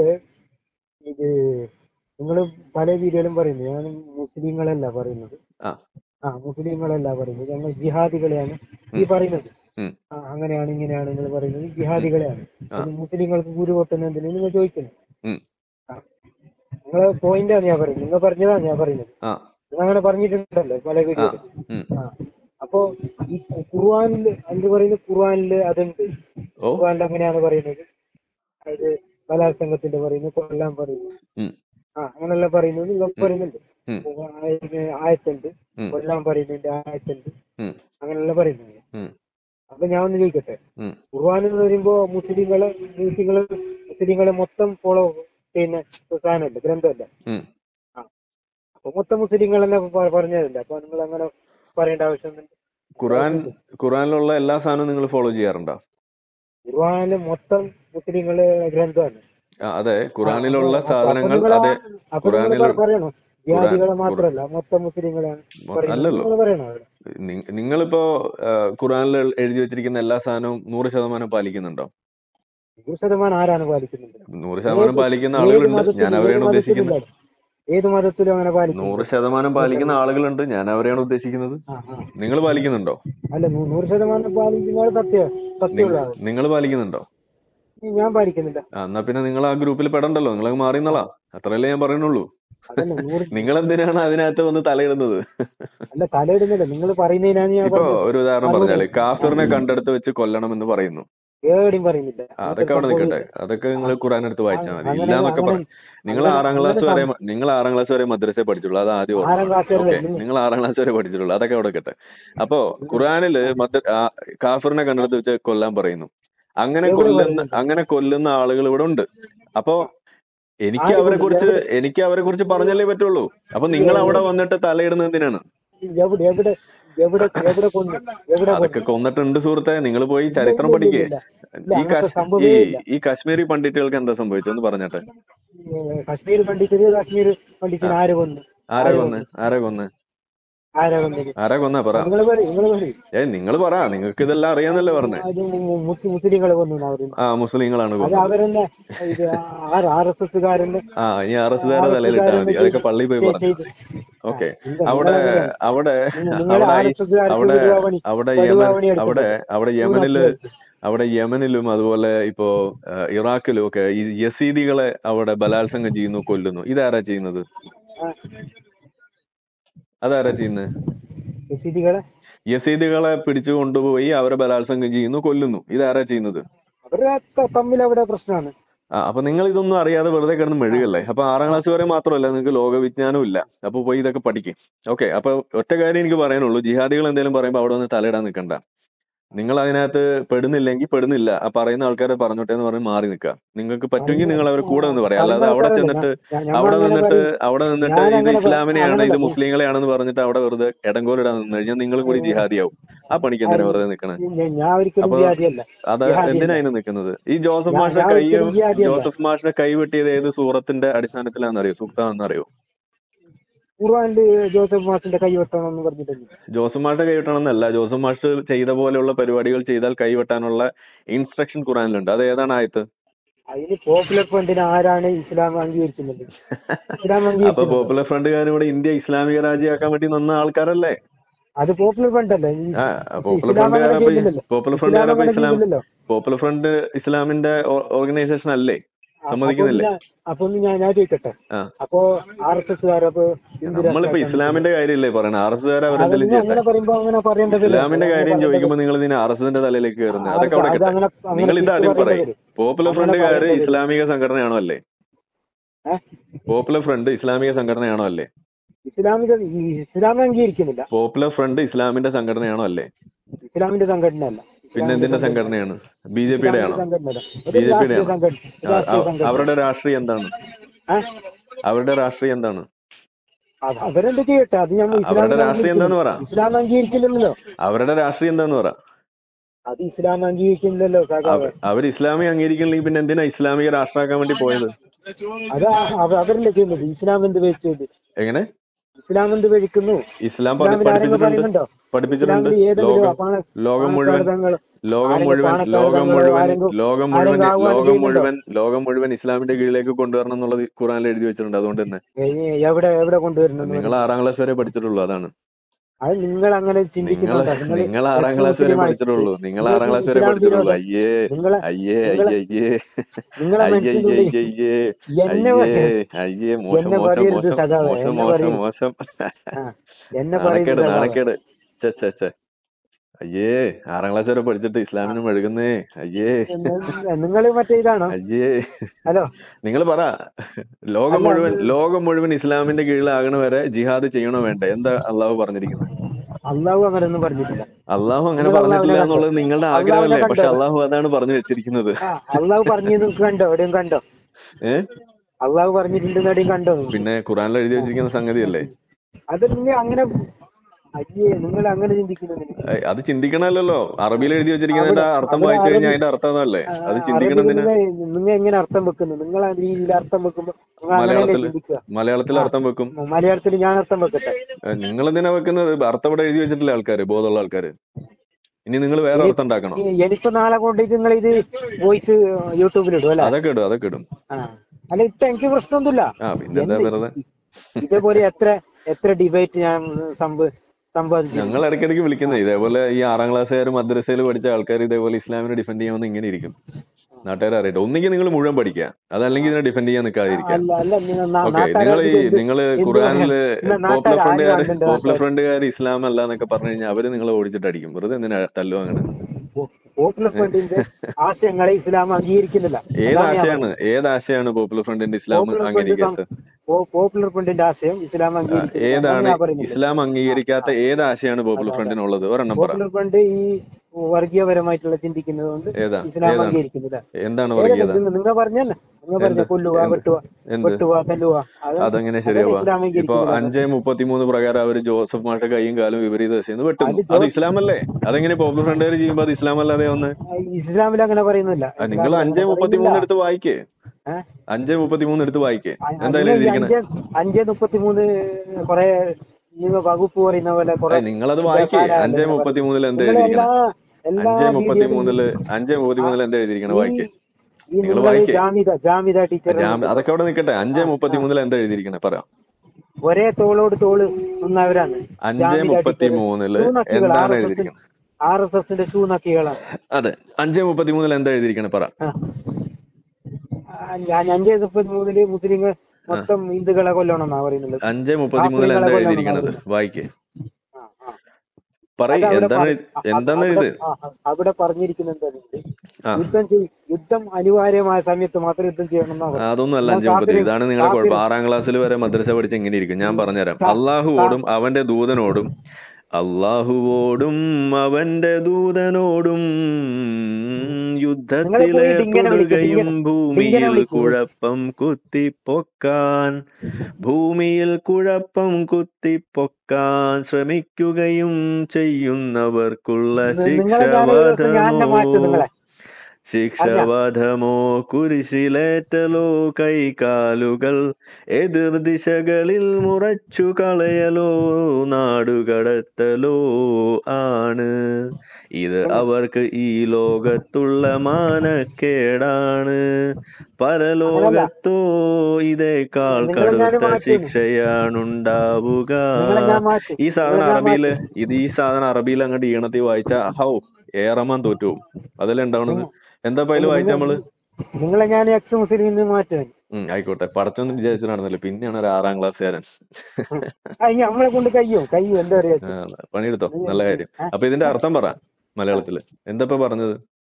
ഇത് നിങ്ങള് പല വീഡിയോയിലും പറയുന്നു ഞാൻ മുസ്ലിങ്ങളല്ല പറയുന്നത്. ആ ആ മുസ്ലിങ്ങളല്ല പറയുന്നത്, ഞങ്ങൾ ജിഹാദികളെയാണ് ഈ ഉം, പറയുന്നത്. ഉം, ആ അങ്ങനെയാണ് ഇങ്ങനെയാണ് നിങ്ങൾ പറയുന്നത്, ഉം, ജിഹാദികളെയാണ്. ആ, പിന്നെ മുസ്ലിങ്ങൾക്ക് ഗുരു പൊട്ടുന്നതിന് നിങ്ങൾ ചോദിക്കുന്നു. ഉം, ആ നിങ്ങളെ പോയിന്റാണ് ഞാൻ പറയുന്നത്, നിങ്ങൾ പറഞ്ഞതാണ് ഞാൻ പറയുന്നത്. ആ, നിങ്ങൾ അങ്ങനെ പറഞ്ഞിട്ടുണ്ടല്ലോ പല ആ, വീഡിയോയിലും. ഉം. ആ അപ്പോ ഈ ഖുർആനില് എന്ത് പറയുന്നത്, ഖുർആനില് അതുണ്ട്. ഓ, ഖുർആനിൽ അങ്ങനെയാണ് പറയുന്നത്. അത് ബലാത്സംഗത്തിന്റെ പറയുന്നു, കൊല്ലാൻ പറയുന്നു. ഉം, ആ അങ്ങനെയുള്ള പറയുന്നത് നിങ്ങൾ ഉം, പറയുന്നുണ്ട്. ഉം, ആയത്തിന് ആയത്തുണ്ട്, ഉം, കൊല്ലാൻ പറയുന്നതിന്റെ ആയത്തുണ്ട്, ഉം, അങ്ങനെയുള്ള പറയുന്നത്. ഉം, അപ്പൊ ഞാൻ ഒന്ന് ചോദിക്കട്ടെ, ഉം. ഖുർആൻ എന്ന് പറയുമ്പോ മുസ്ലിങ്ങളെ മുസ്ലിങ്ങളെ മുസ്ലിങ്ങളെ മൊത്തം ഫോളോ ചെയ്യുന്ന ഒരു സാധനമല്ല, ഗ്രന്ഥമല്ല. ഉം. ആ അപ്പൊ മൊത്തം മുസ്ലിങ്ങൾ തന്നെ പ- പറഞ്ഞതല്ല. അപ്പൊ നിങ്ങൾ അങ്ങനെ പറയേണ്ട ആവശ്യമൊന്നും ഖുറാൻ ആവശ്യമില്ല. ഖുറാനിലുള്ള എല്ലാ സാധനവും നിങ്ങൾ ഫോളോ ചെയ്യാറുണ്ടോ? ഖുർആനില് മൊത്തം മുസ്ലിങ്ങളെ ഗ്രന്ഥമാണ്. ആ, അതെ, ആ അപ്പൊ ഖുറാനിലുള്ള അപ്പൊ അപ്പൊ സാധനങ്ങൾ നിങ്ങൾ അതെ. അപ്പൊ നിങ്ങൾ ഖുറാനിൽ പറയണം ഖുറാൻ ജിഹാദികളെ ഖുർ മാത്രമല്ല മൊത്തം മുസ്ലിങ്ങളാണ് മൊ- പറയുന്നത്, അല്ലല്ലോ. നിങ്ങൾ പറയണം അവിടെ. നി- നിങ്ങളിപ്പോ ആ, ഖുറാനിൽ എഴുതി വെച്ചിരിക്കുന്ന എല്ലാ സാധനവും നൂറ് ശതമാനം പാലിക്കുന്നുണ്ടോ? നൂറ് ശതമാനം ആരാണ് പാലിക്കുന്നുണ്ട്? നൂറ് ശതമാനം ഏത് പാലിക്കുന്ന ഏത് ആളുകളുണ്ട്, ഞാൻ മതത്തിലും ഏത് അവരെയാണ് ഉദ്ദേശിക്കുന്നത്. മതത്തിലില്ല, ഏത് മതത്തിലും അങ്ങനെ നൂറ് പാലിക്കുന്നുണ്ട്. ശതമാനം നൂറ് പാലിക്കുന്ന ശതമാനം ആളുകളുണ്ട്, ഞാൻ അവരെയാണ് ഉദ്ദേശിക്കുന്നത്. ആ ആ നിങ്ങൾ പാലിക്കുന്നുണ്ടോ? അല്ല നൂ- നൂറ് ശതമാനം പാലിക്കുന്ന സത്യ സത്യമുള്ള ആള്. നിങ്ങൾ പാലിക്കുന്നുണ്ടോ? ഞാൻ പാലിക്കുന്നില്ല. ആ, എന്നാ പിന്നെ നിങ്ങൾ ആ ഗ്രൂപ്പിൽ പെടണ്ടല്ലോ, നിങ്ങൾ ആ മാറിന്നളാ. അത്രയല്ലേ ഞാൻ പറയുന്നുള്ളൂ. അതല്ല നൂറ് നിങ്ങൾ എന്തിനാണ് അതിനകത്ത് വന്ന് തലയിടുന്നത്? അല്ല തലയിടുന്നില്ല, നിങ്ങൾ പറയുന്നതിനാണ് ഞാൻ ഇപ്പൊ പറഞ്ഞത്. ഒരു ഉദാഹരണം മറുപടി പറഞ്ഞാല് ആ കാഫിറിനെ കണ്ടെടുത്ത് വെച്ച് കൊല്ലണം എന്ന് പറയുന്നു. ഏടിയും പറയുന്നില്ല, ആ, അങ്ങനത്തെ അതൊക്കെ ഒരു അവിടെ നിൽക്കട്ടെ, സംഭവമില്ല. അതൊക്കെ ആ നിങ്ങൾ ഖുറാൻ എടുത്ത് ആ, വായിച്ചാൽ മതി. അങ്ങനെ ഇല്ല എന്നൊക്കെ അങ്ങനെ പറ. നിങ്ങൾ അങ്ങനെ ആറാം അങ്ങനെ ക്ലാസ് വരെ സം- നിങ്ങൾ ആറാം ക്ലാസ് വരെ മദ്രസയെ പഠിച്ചുള്ളൂ, അത് ആദ്യം ആരാം ഓർക്കണം. ക്ലാസ്സുകാരല്ലേ ഓക്കെ, നിങ്ങൾ? നിങ്ങൾ ആറാം ക്ലാസ് വരെ പഠിച്ചിട്ടുള്ളൂ, അതൊക്കെ അവിടെ നിൽക്കട്ടെ. അപ്പോ നിങ്ങൾ ഖുറാനില് ആ, മദ്ര ആ, കാഫിറിനെ കണ്ടെടുത്ത് വെച്ച് കൊല്ലാൻ പറയുന്നു. അങ്ങനെ എവിടെ കൊല്ലുന്ന പറയുന്നുണ്ട്? അങ്ങനെ കൊല്ലുന്ന ആളുകൾ ഇവിടെ ഉണ്ട്. അപ്പോ ആ, എനിക്ക് ആര് അവരെ കൊല്ലും? കുറിച്ച് എവിടെ? എനിക്ക് അവരെ കുറിച്ച് പറഞ്ഞല്ലേ പറ്റുള്ളൂ. അപ്പൊ നിങ്ങൾ അവിടെ വന്നിട്ട് തലയിടുന്നത് എന്തിനാണ്? എവിടെ എവിടെ എവിടെ എവിടെ കൊന്നു? എവിടെ അതൊക്കെ കൊന്നു? കൊന്നിട്ടുണ്ട് സുഹൃത്തെ, നിങ്ങൾ പോയി ഇല്ല ചരിത്രം ഇല്ല ഇല്ല ഇല്ല പഠിക്കേ. ഇല്ല ഇല്ല, ഈ അങ്ങനത്തെ കശ് ഈ സംഭവമേ ഇല്ല. ഈ കാശ്മീരി പണ്ഡിറ്റുകൾക്ക് എന്താ സംഭവിച്ചെന്ന് പറഞ്ഞിട്ട്. ഏഹ് കശ്മീർ പണ്ഡിതര് കശ്മീർ ആ, പണ്ഡിതന് ആര് കൊന്നു? ആരാ ആര് കൊന്ന് കൊന്നു? ആരാ കൊന്ന് ആരാ കൊന്നത്? ആരാ കൊന്ന പറ. നിങ്ങൾ പറയും, നിങ്ങൾ പറയും. ഏ നിങ്ങൾ പറ, നിങ്ങൾക്ക് ഇതെല്ലാം അറിയാന്നല്ലേ പറഞ്ഞേ. അത് മുസ്ലിങ്ങൾ കൊന്നു എന്നാ പറയുന്നത്. ആ, മുസ്ലിങ്ങളാണ് അത് കൊന്നത്. അവരെന്നെ ഇത് ആർ എസ് എസ്സുകാരന്റെ ആ, ഈ ആർ എസ് കാരുടെ ആർ എസ് തലയിൽ ഇട്ടാ എസ്സുകാരനെ മതി, അതൊക്കെ പള്ളിയിൽ പോയി പറഞ്ഞു. ചെയ്ത്. ആ ഓക്കെ. എന്താ നിങ്ങൾ അവിടെ അങ്ങനെയാണ്? അവിടെ നിങ്ങൾ അവിടെ ആർ ഈ- എസ് എസ്സുകാർക്ക് അവിടെ വിടുവാപണി അവിടെ യമൻ പടുവാപണി അവിടെ എടുക്കുന്നത് അവിടെ യമനില് ചൂനാക്കികൾക്ക്. അവിടെ യമനിലും അതുപോലെ ഇപ്പോ ആ, ഇറാഖിലും ഒക്കെ ഈ യസീദികളെ അവിടെ ബലാത്സംഗം ചെയ്യുന്നു, കൊല്ലുന്നു. ഇതാരാ ചെയ്യുന്നത്? അതാരാ ചെയ്യുന്നത്? യസീദികളെ യസീദികളെ പിടിച്ചു കൊണ്ടുപോയി അവരെ ബലാത്സംഗം ചെയ്യുന്നു, കൊല്ലുന്നു. ഇതാരാ ചെയ്യുന്നത്? അവര് തമ്മിൽ അവിടെ പ്രശ്നമാണ്. ആ, അപ്പൊ നിങ്ങൾ ഇതൊന്നും അറിയാതെ വെറുതെ കിടന്ന് ആ മെഴുകല്ലേ. അപ്പൊ ആറാം ആ ക്ലാസ് വരെ മാത്രമല്ല, നിങ്ങൾക്ക് ലോകവിജ്ഞാനവും ഇല്ല. അപ്പൊ പോയി ഇതൊക്കെ പഠിക്കും. ഓക്കെ. അപ്പൊ ഒറ്റ കാര്യം എനിക്ക് പറയാനുള്ളൂ, ജിഹാദികൾ എന്തെങ്കിലും പറയുമ്പോൾ അവിടെ വന്ന് തലയിടാൻ നിൽക്കണ്ട. നിങ്ങൾ അതിനകത്ത് പെടുന്നില്ലെങ്കിൽ പെടുന്നില്ല, ആ പറയുന്ന ആൾക്കാരെ പറഞ്ഞോട്ടെ എന്ന് പറഞ്ഞ് മാറി നിൽക്കുക. നിങ്ങൾക്ക് പറ്റുമെങ്കിൽ പറയുന്ന നിങ്ങൾ അവർ കൂടെ നിന്ന് പറയാം. പറയുന്ന അല്ലാതെ അവിടെ ആൾക്കാരല്ല ഞാൻ ചെന്നിട്ട് ഞമ്മ അവിടെ അങ്ങനെ നിന്നിട്ട് പറയും. അവിടെ നിന്നിട്ട് ഞാൻ ഇത് അങ്ങനെ ഇസ്ലാമിനെയാണ് അങ്ങനല്ല. ഇത് മുസ്ലിങ്ങളെയാണെന്ന് പറഞ്ഞിട്ട് അവിടെ വെറുതെ ഇടങ്കോലിടാൻ നിന്ന് കഴിഞ്ഞാൽ നിങ്ങളും കൂടി ജിഹാദിയാവും. ആ പണിക്ക് എന്തിനാ വെറുതെ നിൽക്കണേ? ഞാൻ ഒരിക്കലും അപ്പൊ ജിഹാദിയല്ല, അത് ജിഹാദിയല്ല. എന്തിനാ അതിന് നിൽക്കുന്നത്? ഈ ജോസഫ് ഞാൻ മാഷിന്റെ ഞാൻ കൈ ഒരിക്കലും ജിഹാദിയല്ല. ജോസഫ് മാഷിന്റെ കൈ വെട്ടിയത് ഏത് സൂറത്തിന്റെ അടിസ്ഥാനത്തിലാണെന്നറിയോ? സൂക്താണെന്നറിയോ? ഖുർആനില് ജോസഫ് മാഷിന്റെ കൈ വെട്ടണമെന്ന് പറഞ്ഞിട്ടുണ്ട്. ജോസഫ് മാഷിന്റെ കൈ വെട്ടണമെന്നല്ല, ജോസഫ് മാഷ് ചെയ്ത പോലെയുള്ള പരിപാടികൾ ചെയ്താൽ കൈ വെട്ടാനുള്ള ഇൻസ്ട്രക്ഷൻ ഖുറാനിലുണ്ട്. അത് ഏതാണ് ആയത്ത്? അതിന് പോപ്പുലർ ഫ്രണ്ടിന് ആരാണ് ഇസ്ലാം അംഗീകരിക്കുന്നത്? ഇസ്ലാം അപ്പൊ അംഗീകരിക്കുന്നുണ്ടോ? പോപ്പുലർ ഫ്രണ്ടുകാരും ഇവിടെ ഇന്ത്യ ഇസ്ലാമിക രാജ്യമാക്കാൻ വേണ്ടി നിന്ന ആൾക്കാരല്ലേ? അത് പോപ്പുലർ ഫ്രണ്ട് അല്ലേ? ഈ ആ, ഇസ് പോപ്പുലർ ഇസ്ലാം അങ്ങനെ ഫ്രണ്ടുകാരപ്പൊ ചെയ്തില്ലല്ലോ. പോപ്പുലർ ഇസ്ലാം ഫ്രണ്ടുകാരപ്പൊ അങ്ങനെ ഇസ്ലാം ചെയ്തില്ലല്ലോ. പോപ്പുലർ ഫ്രണ്ട് ഇസ്ലാമിന്റെ ഓർഗനൈസേഷൻ അല്ലേ? അ- അപ്പൊ ഒന്ന് സമ്മതിക്കുന്നില്ലേ? ഞാൻ അപ്പൊ ഒന്ന് ഞാൻ ഞാൻ ചോദിക്കട്ടെ. ആ, അപ്പോ ആർ എസ് എസ്സുകാരപ്പോ ഹിന്ദു നമ്മളിപ്പോ രാഷ്ട്രമാക്കാൻ ഇസ്ലാമിന്റെ നിൽക്കുന്നത്? കാര്യമല്ലേ പറയണേ? ആർ എസ് കാരെ അത് അവരെന്തെങ്കിലും നിങ്ങൾ ചെയ്യട്ടെ. അങ്ങനെ പറയുമ്പോ അങ്ങനെ പറയേണ്ടതില്ല. അത് ഇസ്ലാമിന്റെ അങ്ങനെ കാര്യം പറയേണ്ടത് ചോദിക്കുമ്പോൾ നിങ്ങൾ ഇതിന് ആർ എസ് എസിന്റെ തലയിലേക്ക് കയറുന്നത്, ആർ അതൊക്കെ എസ് അവിടെ അത് നിൽക്കട്ടെ. അങ്ങനെ അങ്ങനെ നിങ്ങൾ ഇത് തിരിച്ചു ആദ്യം പറയേണ്ടി പറയും. വരും. പോപ്പുലർ അങ്ങനെ ഫ്രണ്ടുകാര് പറയേണ്ടി വരും. ഇസ്ലാമിക സംഘടനയാണോ അല്ലേ? ഏഹ് പോപ്പുലർ ഫ്രണ്ട് ഇസ്ലാമിക സംഘടനയാണോ അല്ലേ? ഇസ്ലാമിക ഈ ഇസ്ലാം അംഗീകരിക്കുന്നില്ല. പോപ്പുലർ ഫ്രണ്ട് ഇസ്ലാമിന്റെ സംഘടനയാണോ അല്ലേ? ഇസ്ലാമിന്റെ സംഘടന അല്ല. പിന്നെ ഇസ്ലാമിന്റെ എന്തിന്റെ സംഘടന സംഘടനയാണ്? ബി ജെ പിയുടെ ഇസ്ലാമിന്റെ ആണോ? സംഘടന അല്ല. ബി ഒരു ജെ പിയുടെ രാഷ്ട്രീയ ആണോ? സംഘടന, ആ, രാഷ്ട്രീയ അവ- സംഘടന. അവരുടെ രാഷ്ട്രീയം എന്താണ്? ഏഹ് അവരുടെ രാഷ്ട്രീയം എന്താണ്? അത് അവരെന്ത് ചെയ്യട്ടെ, അത് നമ്മൾ അ- അവരുടെ ഇസ്ലാമിൽ രാഷ്ട്രീയം എന്താന്ന് അംഗീകരിക്കുന്നില്ല. പറ. ഇസ്ലാം അംഗീകരിക്കുന്നില്ലല്ലോ. അവരുടെ രാഷ്ട്രീയം എന്താന്ന് പറ. അത് ഇസ്ലാം അംഗീകരിക്കുന്നില്ലല്ലോ സഖാവെ. അവ- അവര് ഇസ്ലാമിക അംഗീകരിക്കണമെങ്കിൽ പിന്നെ എന്തിനാ ഇസ്ലാമിക രാഷ്ട്രമാക്കാൻ വേണ്ടി പോയത്? അത് അവ- അവരല്ലേ ചെയ്യുന്നത്. ഇസ്ലാം എന്ത് വെച്ചത്? എങ്ങനെ? ഇസ്ലാം എന്ത് പഠിക്കുന്നു? ഇസ്ലാം പഠി ഇസ്ലാമിൽ ആരെങ്കിലും പഠിപ്പിച്ചിട്ടുണ്ട് പറയുന്നുണ്ടോ? പഠിപ്പിച്ചിട്ടുണ്ട് ഇസ്ലാമിൽ ഏതെങ്കിലും ലോകം പാണ ലോകം മുഴുവൻ പാണക്കാടുതങ്ങളോ ലോകം ആരെങ്കിലും മുഴുവൻ ലോകം പാണക്കാടുതങ്ങളോ മുഴുവൻ ആരെങ്കിലും ലോകം മുഴുവൻ ആരെങ്കിലും ആഹ്വാനം ലോകം ചെയ്യുന്നുണ്ടോ? മുഴുവൻ ലോകം മുഴുവൻ ഇസ്ലാമിന്റെ കീഴിലേക്ക് കൊണ്ടുവരണം എന്നുള്ളത് ഖുറാനിൽ എഴുതി വെച്ചിട്ടുണ്ട്. അതുകൊണ്ട് തന്നെ ഏ- എവിടെ എവിടെ കൊണ്ടുവരുന്നെന്ന് നിങ്ങൾ പറയുന്നത്? ആറാം ക്ലാസ് വരെ പഠിച്ചിട്ടുള്ളൂ. അതാണ് അത് നിങ്ങൾ അങ്ങനെ നിങ്ങൾ ചിന്തിക്കുന്നുണ്ടോ? നിങ്ങൾ നിങ്ങൾ ആറാം എക്സ് ക്ലാസ് വരെ മുസ്ലിം ആയിട്ട് പഠിച്ചിട്ടുള്ളൂ. നിങ്ങൾ ആറാം നിങ്ങൾക്ക് ക്ലാസ് വരെ ഇസ്ലാം പഠിച്ചിട്ടുള്ളൂ. വിരോധം അയ്യേ നിങ്ങളെ അയ്യേ നിങ്ങളെ അയ്യേ നിങ്ങളെ അയ്യേ മനസ്സിന്റെ അയ്യേ ഉള്ളിൽ അയ്യേ എന്നെ അയ്യേ പറ- അയ്യേ മോശം എന്നെ മോശം പറയരുത് മോശം സഖാവേ, മോശം എന്നെ മോശം പറയരുത്. മോശം ആ എന്നെ പറയരുത് നാണക്കേട് സഖാവേ. നാണക്കേട് ചെ ചെ ചെ അയ്യേ ആറാം ക്ലാസ് വരെ പഠിച്ചിട്ട് ഇസ്ലാമിന് മെഴുകുന്നേ. അയ്യേ നിങ്ങൾ മറ്റേ ഇതാണോ? അയ്യേ ഹലോ നിങ്ങൾ പറ. ലോകം അല്ല മുഴുവൻ ലോകം മുഴുവൻ ഇസ്ലാമിന്റെ കീഴിലാകണ വരെ ജിഹാദ് ചെയ്യണോ വേണ്ട? എന്താ അള്ളാഹു പറഞ്ഞിരിക്കുന്നത്? അള്ളാഹു അങ്ങനെ ഒന്നും പറഞ്ഞിട്ടില്ല. അള്ളാഹു അങ്ങനെ നിങ്ങൾ അള്ളാഹുവിനെ പറഞ്ഞിട്ടില്ല കണ്ടോ? എന്നുള്ളത് നിങ്ങളുടെ അള്ളാഹുവിനെ ആഗ്രഹമല്ലേ? പക്ഷെ കണ്ടോ? അള്ളാഹു അതാണ് പറഞ്ഞു വെച്ചിരിക്കുന്നത്. ആ അള്ളാഹു പറഞ്ഞു നിങ്ങൾക്ക് കണ്ടോ? എവിടെയും കണ്ടോ? ഏ അള്ളാഹു പറഞ്ഞിട്ടുണ്ട് എവിടെയും കണ്ടോ നിങ്ങൾ? പിന്നെ ഖുറാനിൽ എഴുതി വെച്ചിരിക്കുന്ന സംഗതിയല്ലേ. അത് നിങ്ങൾ അങ്ങനെ അയ്യേ നിങ്ങൾ അങ്ങനെ ചിന്തിക്കുന്നത്. ഏയ് അത് ചിന്തിക്കണമല്ലോ. അറബിയിൽ എഴുതി വെച്ചിരിക്കുന്നതിന്റെ അവിടെ അർത്ഥം അവിടെ വായിച്ചു കഴിഞ്ഞാൽ അറബി അതിന്റെ അർത്ഥം അതല്ലേ. ആ, അത് ചിന്തിക്കണം അറബിയിൽ എന്തിനാ? നിങ്ങൾ നിങ്ങൾ എങ്ങനെ അർത്ഥം വെക്കുന്നത്? നിങ്ങൾ ആ രീതിയിൽ അർത്ഥം വെക്കുമ്പോൾ നിങ്ങൾ അങ്ങനെയല്ലേ മലയാളത്തില് ചിന്തിക്കുക? മലയാളത്തിൽ ആ അർത്ഥം വെക്കും. മലയാളത്തിൽ ഞാൻ അർത്ഥം വെക്കട്ടെ? നിങ്ങൾ എന്തിനാ വെക്കുന്നത്? അർത്ഥം ഇവിടെ എഴുതി വെച്ചിട്ടില്ല ആൾക്കാര്, ബോധമുള്ള ആൾക്കാര്. ഇനി നിങ്ങൾ വേറെ ഇനി അർത്ഥം ഉണ്ടാക്കണോ? ഈ- എനിക്ക് നാളെ കൊണ്ടേക്ക് നിങ്ങൾ ഇത് വോയിസ് യൂട്യൂബിൽ ഇടും അല്ലെ? അതൊക്കെ ഇടും അതൊക്കെ ഇടും. ആ അല്ല ഇട്ട എനിക്ക് പ്രശ്നമൊന്നുമില്ല. ആ പിന്നെന്താ എന്ത് വെറുതെ. ഇ- ഇതേപോലെ എത്ര എത്ര ഡിബേറ്റ് ഞാൻ സംഭ സമ്പാദിച്ചിട്ടുണ്ട്. ഞങ്ങൾ ഇടയ്ക്കിടയ്ക്ക് വിളിക്കുന്നത് ഇതേപോലെ ഈ ആറാം ക്ലാസ്സുകാർ മദ്രസയിൽ പഠിച്ച ആൾക്കാർ ഇതേപോലെ ഇസ്ലാമിനെ ഡിഫെൻഡ് ചെയ്യാമെന്ന് ഇങ്ങനെ ഇരിക്കും. നാട്ടുകാർ അറിയട്ടെ. ഒന്നെങ്കിൽ നിങ്ങൾ മുഴുവൻ പഠിക്കുക, അതല്ലെങ്കിൽ ഇതിനെ ഡിഫെൻഡ് ചെയ്യാൻ നിൽക്കാതിരിക്കുക. അല്ല അല്ല ഓക്കെ, നിങ്ങൾ ഈ നാട്ടുകാർക്ക് എന്ത് നിങ്ങൾ എന്ത് പറയാൻ ഖുറാനില് ഇന്ന് പോപ്പുലർ നാട്ടുകാർ ആര് ഫ്രണ്ടുകാർ കാണുന്നുണ്ട്? പോപ്പുലർ നാട്ടുകാർ ഫ്രണ്ടുകാർ ഇസ്ലാം അല്ല എന്നൊക്കെ പറഞ്ഞു കഴിഞ്ഞാൽ അവര് നിങ്ങളെ ഓടിച്ചിട്ട് അടിക്കും. വെറുതെ എന്തിനാ തല്ലും അങ്ങനെ? പോപ്പുലർ ഫ്രണ്ടിന്റെ ആശയങ്ങളെ ഇസ്ലാം അംഗീകരിക്കുന്നില്ല. ഏത് അതാണ് ഞാൻ ആശയാണ് പറയുന്നത്. ഏത് ആശയാണ് പോപ്പുലർ ഫ്രണ്ടിന്റെ ഇസ്ലാം പോപ്പുലർ ഫ്രണ്ട് അംഗീകരിക്കാത്ത? പോപ്പുലർ ഫ്രണ്ടിന്റെ ആശയം ഇസ്ലാം ആ, അംഗീകരിക്കുന്നില്ല എന്നാണ് ഏതാണ് ഞാൻ പറയുന്നത്. ഇസ്ലാം ആ അംഗീകരിക്കാത്ത ആ ഏത് ആശയാണ് അതെ പോപ്പുലർ അതെ ഫ്രണ്ടിനുള്ളത്? ഒരെണ്ണം പറ. പോപ്പുലർ ഫ്രണ്ട് ഈ വർഗീയപരമായിട്ടുള്ള ചിന്തിക്കുന്നത് കൊണ്ട് ഏതാ ഇസ്ലാം ഏതാണ് അംഗീകരിക്കുന്നില്ല. എന്താണ് ഏതാണ് വർഗീയത? നിങ്ങൾ പറഞ്ഞല്ലേ? നിങ്ങൾ പറഞ്ഞ എന്ത് കൊല്ലുക, എന്ത് വെട്ടുക, എന്ത് വെട്ടുക, തല്ലുക, അത് അതെങ്ങനെ അതാണ് ശരിയാവുക? ഇസ്ലാം ഇപ്പൊ അംഗീകരിക്കുന്നില്ല. അഞ്ചേ മുപ്പത്തിമൂന്ന് പ്രകാരം അവര് ജോസഫ് മാഷ കൈയും കാലും വിപരീത ദിശയിൽ വെട്ടുന്നു. അത് അത് ജോസ് ഇസ്ലാം അല്ലേ? അതെങ്ങനെ പോപ്പുലർ ഫ്രണ്ടുകാർ ചെയ്യുമ്പോ അത് ഇസ്ലാം അല്ലാതെ ഒന്ന്? ഇസ്ലാമിൽ അങ്ങനെ പറയുന്നില്ല. നിങ്ങൾ ഇസ്ലാമിൽ അഞ്ചേ അങ്ങനെ പറയുന്നില്ല. മുപ്പത്തിമൂന്ന് എടുത്ത് വായിക്കേ. ഏഹ് അഞ്ചേ മുപ്പത്തിമൂന്ന് എടുത്ത് വായിക്കേ. എന്തായാലും നിങ്ങൾ ഈ എഴുതിയിരിക്കണേ. അഞ്ച് അഞ്ചേ മുപ്പത്തി മൂന്ന് കുറെ നിങ്ങൾ വകുപ്പ് പറയുന്ന പോലെ കുറെ ഏയ് നിങ്ങളത് വായിക്കേ. കാലമല്ല അഞ്ചേ ഇങ്ങനെ പറയുന്നത്. മുപ്പത്തിമൂന്നിൽ എന്താ നിങ്ങൾ എല്ലാ എഴുതിയിരിക്കണേ? എല്ലാ അഞ്ചേ വീഡിയോയിലും മുപ്പത്തിമൂന്നില് അഞ്ചേ ആ മുപ്പത്തിമൂന്നിൽ എന്താ എഴുതിയിരിക്കണേ? ഈ വായിക്കേ. ഈ നിങ്ങൾ നിങ്ങൾ വായിക്കേ. ജാമിദ ജാമിദ ടീച്ചർ ജാമ്യ നിൽക്കുന്നു. അതൊക്കെ അവിടെ നിൽക്കട്ടെ. അഞ്ചേ ആ ആ മുപ്പത്തിമൂന്നിൽ എന്താ എഴുതിയിരിക്കണേ? പറയാം. ഒരേ തോളോട് തോള് നിന്നവരാണ് അഞ്ചേ ജാമിദ ടീച്ചർ. മുപ്പത്തിമൂന്നില് ഷൂ നക്കികൾ ആർ എന്താണ് എസ് എസ് എഴുതിയിരിക്കുന്നത്? ആർ എസ് എസിന്റെ ഷൂ നക്കികളാണ്. അതെ, അഞ്ചേ മുപ്പത്തിമൂന്നിൽ എന്താ എഴുതിയിരിക്കണേ? പറ. ആ ആ, ഞാൻ അഞ്ചേ മുപ്പത്തി മൂന്നില് മുസ്ലിങ്ങൾ ആ മൊത്തം ഹിന്ദുക്കളെ കൊല്ലണം എന്നാ പറയുന്നത്. അഞ്ചേ മുപ്പത്തിമൂന്നിൽ കാഫിറുകളെ എന്താ കൊല്ലണം എന്നാ എഴുതിയിരിക്കണത്? പറയുന്നത്. വായിക്കേ. ആ ആ പറയ്. അത് അവിടെ എന്താണ് പറ- എഴുതി- അ- അ- എന്താണ് അവിടെ എഴുത്? ആ, ആ, അവിടെ പറഞ്ഞിരിക്കുന്നത് എന്താ? ആ യുദ്ധം ചെയ് യുദ്ധം അനിവാര്യമായ സമയത്ത് മാത്രം യുദ്ധം ചെയ്യണം എന്നാ ആ, പറഞ്ഞത്. അതൊന്നും അല്ല എന്നാൽ അഞ്ചേ മുപ്പത്തി. കാഫിറ് ഇതാണ് നിങ്ങളുടെ കുഴപ്പം. കാഫിറ് ആറാം ക്ലാസ്സിൽ വരെ മദ്രസ പഠിച്ച് എങ്ങനെ ഇരിക്കും? ഞാൻ പറഞ്ഞുതരാം. കാ- കാ- അള്ളാഹുവോടും അവന്റെ ദൂതനോടും അള്ളാഹുവോടും അവന്റെ ദൂതനോടും നിങ്ങളെ പോയി ഡിങ്ങനെ വിളിക്കും. യുദ്ധത്തിലേർപ്പെടുകയും ഡിങ്ങനെ ഡിങ്ങനെ ഭൂമിയിൽ വിളിക്കും. കുഴപ്പം കുത്തിപ്പൊക്കാൻ ഭൂമിയിൽ കുഴപ്പം കുത്തിപ്പൊക്കാൻ ശ്രമിക്കുകയും ചെയ്യുന്നവർക്കുള്ള നിങ്ങളെ ഞാൻ ഒരു ദിവസം ഞാൻ ശിക്ഷാവധമോ എന്നെ മാറ്റും നിങ്ങളെ. അറിഞ്ഞ ശിക്ഷാവധമോ കുരിശിലേറ്റലോ കൈകാലുകൾ എതിർ ദിശകളിൽ മുറച്ചു കളയലോ നാടുകടത്തലോ ആണ്. ഇത് അവർക്ക് ഈ ലോകത്തുള്ള മാനക്കേടാണ്. അങ്ങനല്ല. പരലോകത്തോ ഇതേക്കാൾ നിങ്ങളെ ഞാൻ കടുത്ത മാറ്റും. ശിക്ഷയാണുണ്ടാവുക. നിങ്ങളെ ഞാൻ മാറ്റും. ഈ നിങ്ങളെ സാധനം ഞാൻ അറബിയില് മാറ്റും. ഇത് ഈ സാധനം അറബിയിൽ അങ്ങോട്ട് ഈണത്തിൽ വായിച്ച ഹൗ ഏറമാൻ തോറ്റു പോകും. അതല്ലേ ഉണ്ടാവണത്? നിങ്ങ- എന്താ പൈല് അല്ല വായിച്ച നിങ്ങൾ നമ്മള്? നിങ്ങളെ ഞാൻ എക്സ് മുസ്ലിമിൽ നിന്ന് മാറ്റും. ഉം ആയിക്കോട്ടെ. പടച്ചൊന്നും വിചാരിച്ചു നടന്നില്ല. പിന്നെയാണ് ഒരു ആറാം ക്ലാസ്സുകാരൻ. അയ്യ നമ്മളെ കൊണ്ട് കഴിയും കഴിയും എന്താ പറയാ. ആ, പണിയെടുത്തോ. നല്ല കാര്യം. അപ്പൊ ഇതിന്റെ അർത്ഥം പറ മലയാളത്തില്. എന്താ പറഞ്ഞത്?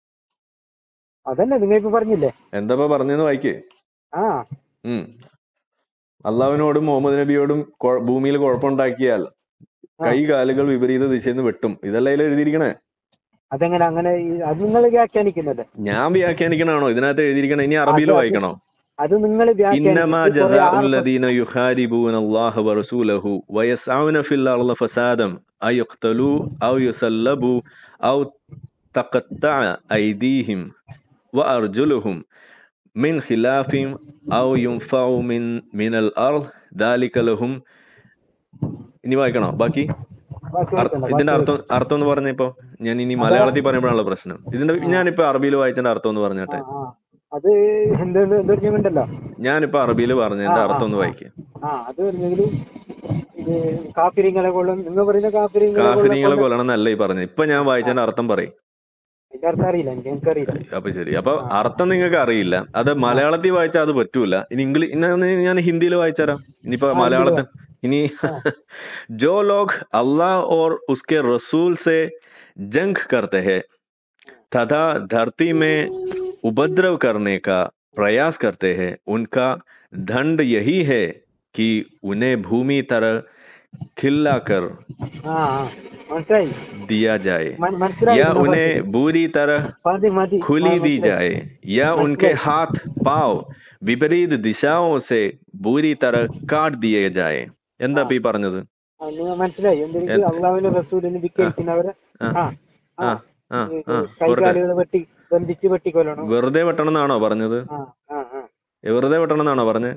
അതന്നെ നിങ്ങൾക്ക് പറഞ്ഞില്ലേ? എന്താ പറഞ്ഞെന്ന് വായിക്കേ. ആ ഉം അള്ളാഹുവിനോടും മുഹമ്മദ് നബിയോടും കൊ- ഭൂമിയിൽ കുഴപ്പമുണ്ടാക്കിയാൽ ആ കൈ കാലുകൾ വിപരീത ദിശയിൽ നിന്ന് വെട്ടും. ഇതല്ല ഇതിൽ എഴുതിയിരിക്കണേ. അതെങ്ങനെ അങ്ങനെ ഈ- അത് നിങ്ങൾ വ്യാഖ്യാനിക്കുന്നത്. ഞാൻ വ്യാഖ്യാനിക്കണാണോ? ഇതിനകത്ത് എഴുതിയിരിക്കണേ. ഇനി അത് അറബിയിൽ അത് വായിക്കണോ? അത് നിങ്ങൾ ഇന്നമാ വ്യാഖ്യാനിക്കുന്നത് കുറെ ആർ എസ് എസ് ജസാഉല്ലദീന യുഖാരിബൂന അല്ലാഹ വറസൂലഹു വയസ്ഔന ഫിൽ അർളി ഫസാദൻ അയഖ്തലു ഔ യുസല്ലബു ഔ തഖത്തഅ ഐദീഹിം വഅർജുലുഹും മിൻ ഖിലാഫിൻ ഔ യുൻഫഉ മിൻ മിനൽ അർള് ദാലിക ലഹും ഇനി വായിക്കണോ ബാക്കി? ബാക്കി അർ- വായിക്കണ്ട, ഇതിന്റെ ബാക്കി അർത്ഥം വായിക്കണ്ട. അർത്ഥം എന്ന് പറഞ്ഞപ്പോ ഞാൻ ഇനി അതാ മലയാളത്തിൽ പറയുമ്പോഴാണല്ലോ പ്രശ്നം. ഇതിന്റെ ആ ഞാനിപ്പോ അറബിയിൽ വായിച്ചതിന്റെ അർത്ഥം ഒന്ന് ആ പറഞ്ഞാട്ടെ. ആ അത് എന്ത് എന്തൊരുണ്ടല്ലോ. ഞാനിപ്പോ അറബിയിൽ ആ പറഞ്ഞതിന്റെ ആ അർത്ഥം ഒന്ന് ആ വായിക്കുക. ആ അത് പറഞ്ഞെങ്കിൽ ഇത് കാപ്പിരിങ്ങളെ കൊള്ളും നിങ്ങൾ പറയുന്ന കാപ്പിരിങ്ങളെ കൊള്ള കാഫിരിങ്ങളെ കൊല്ല. കൊല്ലണം എന്നല്ല ഈ പറഞ്ഞത്. ഇപ്പൊ ഞാൻ ആ വായിച്ചതിന്റെ അർത്ഥം പറയും. അതിന്റെ അർത്ഥം അറിയില്ല, എനിക്ക് എനിക്കറിയില്ല. അപ്പൊ ശരി. അപ്പൊ ആ അർത്ഥം നിങ്ങൾക്ക് അറിയില്ല, അത് ആ മലയാളത്തിൽ വായിച്ചാൽ അത് പറ്റൂല. ഇനി ഇംഗ്ലീഷ് ഞാൻ ഹിന്ദിയിൽ വായിച്ചുതരാം. ഇനിയിപ്പോ ആ ഹിന്ദിയിൽ മലയാളത്തിൽ ഇനി ആ जो लोग अल्लाह और उसके रसूल से जंग करते हैं तथा धरती में उपद्रव करने का प्रयास करते हैं, उनका दंड यही है कि उन्हें भूमि तरह खिलाकर ആ ആ മനസ്സിലായി, दिया जाए മന- മനസ്സിലായി या എന്നാ उन्हें പറഞ്ഞത്. बुरी तरह മതി മതി ആ, खुली दी മനസ്സിലായി जाए या उनके മനസ്സിലായി. हाथ पांव विपरीत दिशाओं से बुरी तरह काट दिए जाए. എന്താ ആ ഇപ്പൊ ഈ പറഞ്ഞത്? ആ, നിങ്ങൾ മനസ്സിലായി എന്തെനിക്ക് എൻ- അള്ളാഹുവിന്റെ റസൂലിനെ ആ ധിക്കരിക്കുന്നവരെ ആ ആ ആ ആ ആ ഇത് ആ പോരട്ടെ. കൈകാലുകൾ വെട്ടി ബന്ധിച്ച് വെട്ടിക്കൊല്ലണോ. വെറുതെ വെട്ടണം എന്നാണോ പറഞ്ഞത്? ആ ആ ആ വെറുതെ വെട്ടണം എന്നാണോ പറഞ്ഞത്?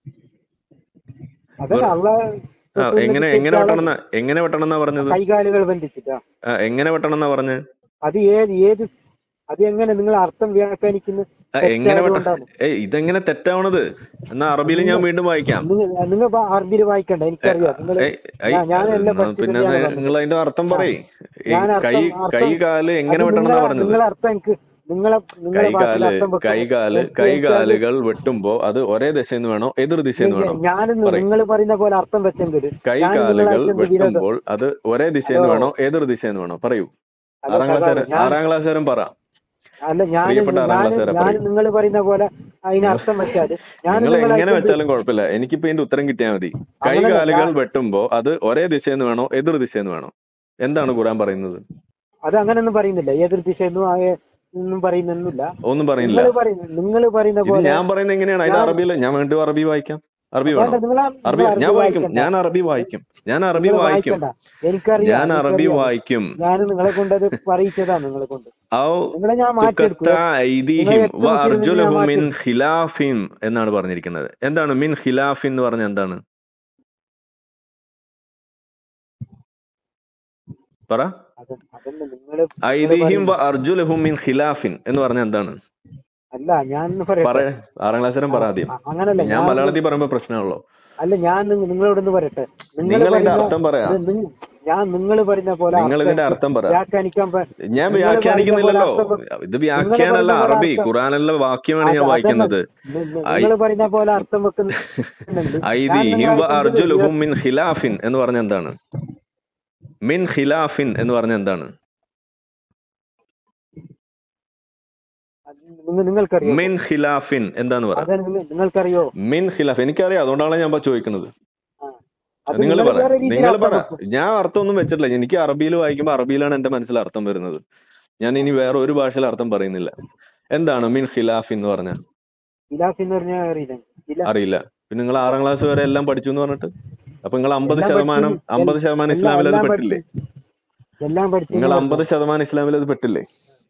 അതല്ല, വെറു- അള്ളാഹ് ആ റസൂലിനെ എങ്ങനെ ധിക്കരിച്ച എങ്ങനെ ആളെ വെട്ടണം എന്നാ എങ്ങനെ വെട്ടണം എന്നാ പറഞ്ഞത്? കൈകാലുകൾ ബന്ധിച്ചിട്ടാ. ആ, എങ്ങനെ വെട്ടണം എന്നാ പറഞ്ഞത്? അത് ഏത് ഏത് അത് എങ്ങനെ നിങ്ങൾ അർത്ഥം വ്യാഖ്യാനിക്കുന്ന ആ, എങ്ങനെ തെറ്റായത് വെട്ട കൊണ്ടാണ്. ഏയ് ഇതെങ്ങനെ തെറ്റാവണത്? എന്നാ അറബിയിൽ ഞാൻ നിങ്ങൾ വീണ്ടും വായിക്കാം. നിങ്ങൾ നിങ്ങൾ അറബിയിൽ വായിക്കണ്ട, ഏ, എനിക്കറിയാം. നിങ്ങൾ ഏയ്, ഐ, ഞാൻ ഞാൻ അത് എല്ലാം എന്നാ പഠിച്ചിട്ട് പിന്നെ തന്നെയാണ് നിങ്ങൾ പറഞ്ഞത്. അതിന്റെ അർത്ഥം ആ പറയ്. ഈ ഞാൻ കൈ അർത്ഥം കൈ അർത്ഥം കാല് അത് എങ്ങനെ വെട്ടണം നിങ്ങളെ എന്നാ പറഞ്ഞത്? നിങ്ങളെ അർത്ഥം എനിക്ക് നിങ്ങളെ നിങ്ങളെ ഭാഷയിൽ കൈകാല് അർത്ഥം വെക്കുമ്പോ കൈകാല് എനിക്ക് എനിക്ക് അത് കൈകാലുകൾ വെട്ടുമ്പോ അത് ഒരേ ദിശയിൽ നിന്ന് വേണോ എതിർ ദിശയിൽ നിന്ന് വേണോ? ഞാൻ പറയ്. നിങ്ങൾ പറയുന്ന പോലെ അർത്ഥം വെച്ചെങ്കിൽ ഞാൻ കൈകാലുകൾ നിങ്ങളായിട്ട് എന്ത് വിരോധം. വെട്ടുമ്പോൾ അത് ഒരേ ദിശയിൽ ഹലോ നിന്ന് വേണോ എതിർ ദിശയിൽ നിന്ന് വേണോ? പറയൂ. ഹലോ ആറാം സഖാവ്, ക്ലാസ്സുകാരൻ ഞാൻ ആറാം ക്ലാസ്സുകാരൻ പറ. അല്ല ഞാൻ പ്രിയപ്പെട്ട ആറാം ഞാൻ ക്ലാസ്സുകാരാ ഞാൻ പറയൂ. നിങ്ങൾ പറയുന്ന പോലെ അതിന് നിങ്ങൾ അർത്ഥം വെച്ചാല് ഞാൻ നിങ്ങൾ എങ്ങനെ നിങ്ങളായിട്ട് എന്ത് വെച്ചാലും കുഴപ്പമില്ല, എനിക്കിപ്പോ ഇതിന്റെ ഉത്തരം കിട്ടിയാൽ മതി. അങ്ങനല്ല. കൈകാലുകൾ ഞാൻ വെട്ടുമ്പോ അത് ഒരേ ദിശയിൽ നിന്ന് വേണോ എതിർ ദിശയിൽ നിന്ന് വേണോ? എന്താണ് ഖുർആൻ പറയുന്നത്? അത് അങ്ങനൊന്നും പറയുന്നില്ല, ഏതൊരു ദിശയെന്നും ഒന്നും പറയുന്നൊന്നുമില്ല. ഒന്നും പറയുന്നില്ല. നിങ്ങൾ പറയുന്ന നിങ്ങൾ പറയുന്ന ഇത് പോലെ ഞാൻ പറയുന്നത് എങ്ങനെയാണ്? അതിന്റെ ഞാൻ അറബിയിൽ ഞാൻ വേണ്ടി അറബി വായിക്കാം. അറബി വേണ്ട, വേണോ? നിങ്ങൾ അറബി നിങ്ങൾ ഞാൻ അറബി വായിക്കും. വായിക്കണ്ട, ഞാൻ അറബി വായിക്കും. ഞാൻ അറബി നിങ്ങൾ വായിക്കും. വായിക്കണ്ട. എനിക്കറിയാം, ഞാൻ അറബി എനിക്കറിയാം. വായിക്കും. ഞാൻ നിങ്ങളെ കൊണ്ട് അത് പറയിച്ചതാണ്. നിങ്ങളെ കൊണ്ട് ഔ നിങ്ങളെ ഞാൻ തുക്കത്ത മാറ്റിയെടുക്കും. നിങ്ങൾ ഐദിഹിം എക്സ് വ മുസ്ലിമിന് ഞാൻ അർജുലഹും മിൻ മാറ്റിയെടുക്കും. ഖിലാഫിൻ എന്നാണ് പറഞ്ഞിരിക്കുന്നത്. എന്താണ് മിൻ ഖിലാഫിൻ എന്ന് പറഞ്ഞ എന്താണ്? പറ. അത് അതല്ല നിങ്ങൾ നിങ്ങൾ ഐദിഹിം പറയുന്നത്. വ അർജുലഹും മിൻ ഖിലാഫിൻ എന്ന് പറഞ്ഞ എന്താണ്? അല്ല ഞാൻ പറയട്ടെ. പറ. ആറാം ക്ലാസ്സുകാരൻ ആ, പറ ആദ്യം. അ- അങ്ങനല്ല. ഞാൻ ഞാൻ മലയാളത്തിൽ പറയുമ്പോ പ്രശ്നമാണല്ലോ. അല്ല ഞാൻ നിങ്ങ- നിങ്ങളോടൊന്ന് പറയട്ടെ. നിങ്ങൾ നിങ്ങൾ ഇതിന്റെ പറയുന്ന അർത്ഥം പറയാ. ഇത് നിങ്ങ- ഞാൻ നിങ്ങൾ പറയുന്ന പോലെ നിങ്ങൾ അർത്ഥം ഇതിന്റെ എനിക്ക് അർത്ഥം പറ. വ്യാഖ്യാനിക്കാൻ പ- ഞാൻ നിങ്ങൾ പറയുന്ന പോലെ വ്യാഖ്യാനിക്കുന്നില്ലല്ലോ. അർത്ഥം വെക്ക്. ഇത് നിങ്ങൾ വ്യാഖ്യാനല്ല, പറയുന്ന പോലെ അറബി അർത്ഥം ഖുറാനുള്ള വാക്യമാണ് അത് ഞാൻ അതല്ല. വായിക്കുന്നത്. ഐ നിങ്ങൾ പറയുന്ന പോലെ അർത്ഥം വെക്കുന്നുണ്ടെങ്കിൽ ഞാൻ ഐദിഹിം വ നിങ്ങളായിട്ട് എന്ത് അർജുലഹും വിരോധം. മിൻ ഖിലാഫിൻ എന്ന് പറഞ്ഞ എന്താണ്? മിൻ ഖിലാഫിൻ എന്ന് പറഞ്ഞ എന്താണ്? നിങ്ങൾ നിങ്ങൾക്കറിയോ? മിൻ ഖിലാഫിൻ എന്താന്ന് പറ. അത് നിങ്ങൾ നിങ്ങൾക്കറിയോ? മിൻ ഖിലാഫ് എനിക്കറിയാം, അതുകൊണ്ടാണ് ഞാൻ ഇപ്പൊ ചോദിക്കുന്നത്. ആ, അത് നിങ്ങൾ നിങ്ങൾ പറ. വേറെ രീതിയിൽ നിങ്ങൾ അർത്ഥം പറ. വെക്കും. ഞാൻ അർത്ഥം ഒന്നും വെച്ചിട്ടില്ല. എനിക്ക് അറബിയിൽ വായിക്കുമ്പോൾ അറബിയിലാണ് എന്റെ മനസ്സിൽ അർത്ഥം വരുന്നത്. ഞാൻ ഇനി വേറെ ഒരു ഭാഷയിൽ അർത്ഥം പറയുന്നില്ല. എന്താണ് മിൻ ഖിലാഫ് എന്ന് പറഞ്ഞ? ഖിലാഫ് എന്ന് പറഞ്ഞാൽ അറിയില്ല. ഇല്ല, അറിയില്ല. പിന്നെ നിങ്ങൾ ആറാം ക്ലാസ് വരെ എല്ലാം പഠിച്ചു എന്ന് പറഞ്ഞിട്ട് അപ്പൊ നിങ്ങൾ അമ്പത് എല്ലാം ശതമാനം പഠിച്ചു. അമ്പത് ശതമാനം എല്ലാം ഇസ്ലാമിൽ അത് എല്ലാം പെട്ടില്ലേ? പഠിച്ചു എല്ലാം പഠിച്ചു നിങ്ങൾ അമ്പത് ശതമാനം ഇസ്ലാമിൽ അത് പെട്ടില്ലേ?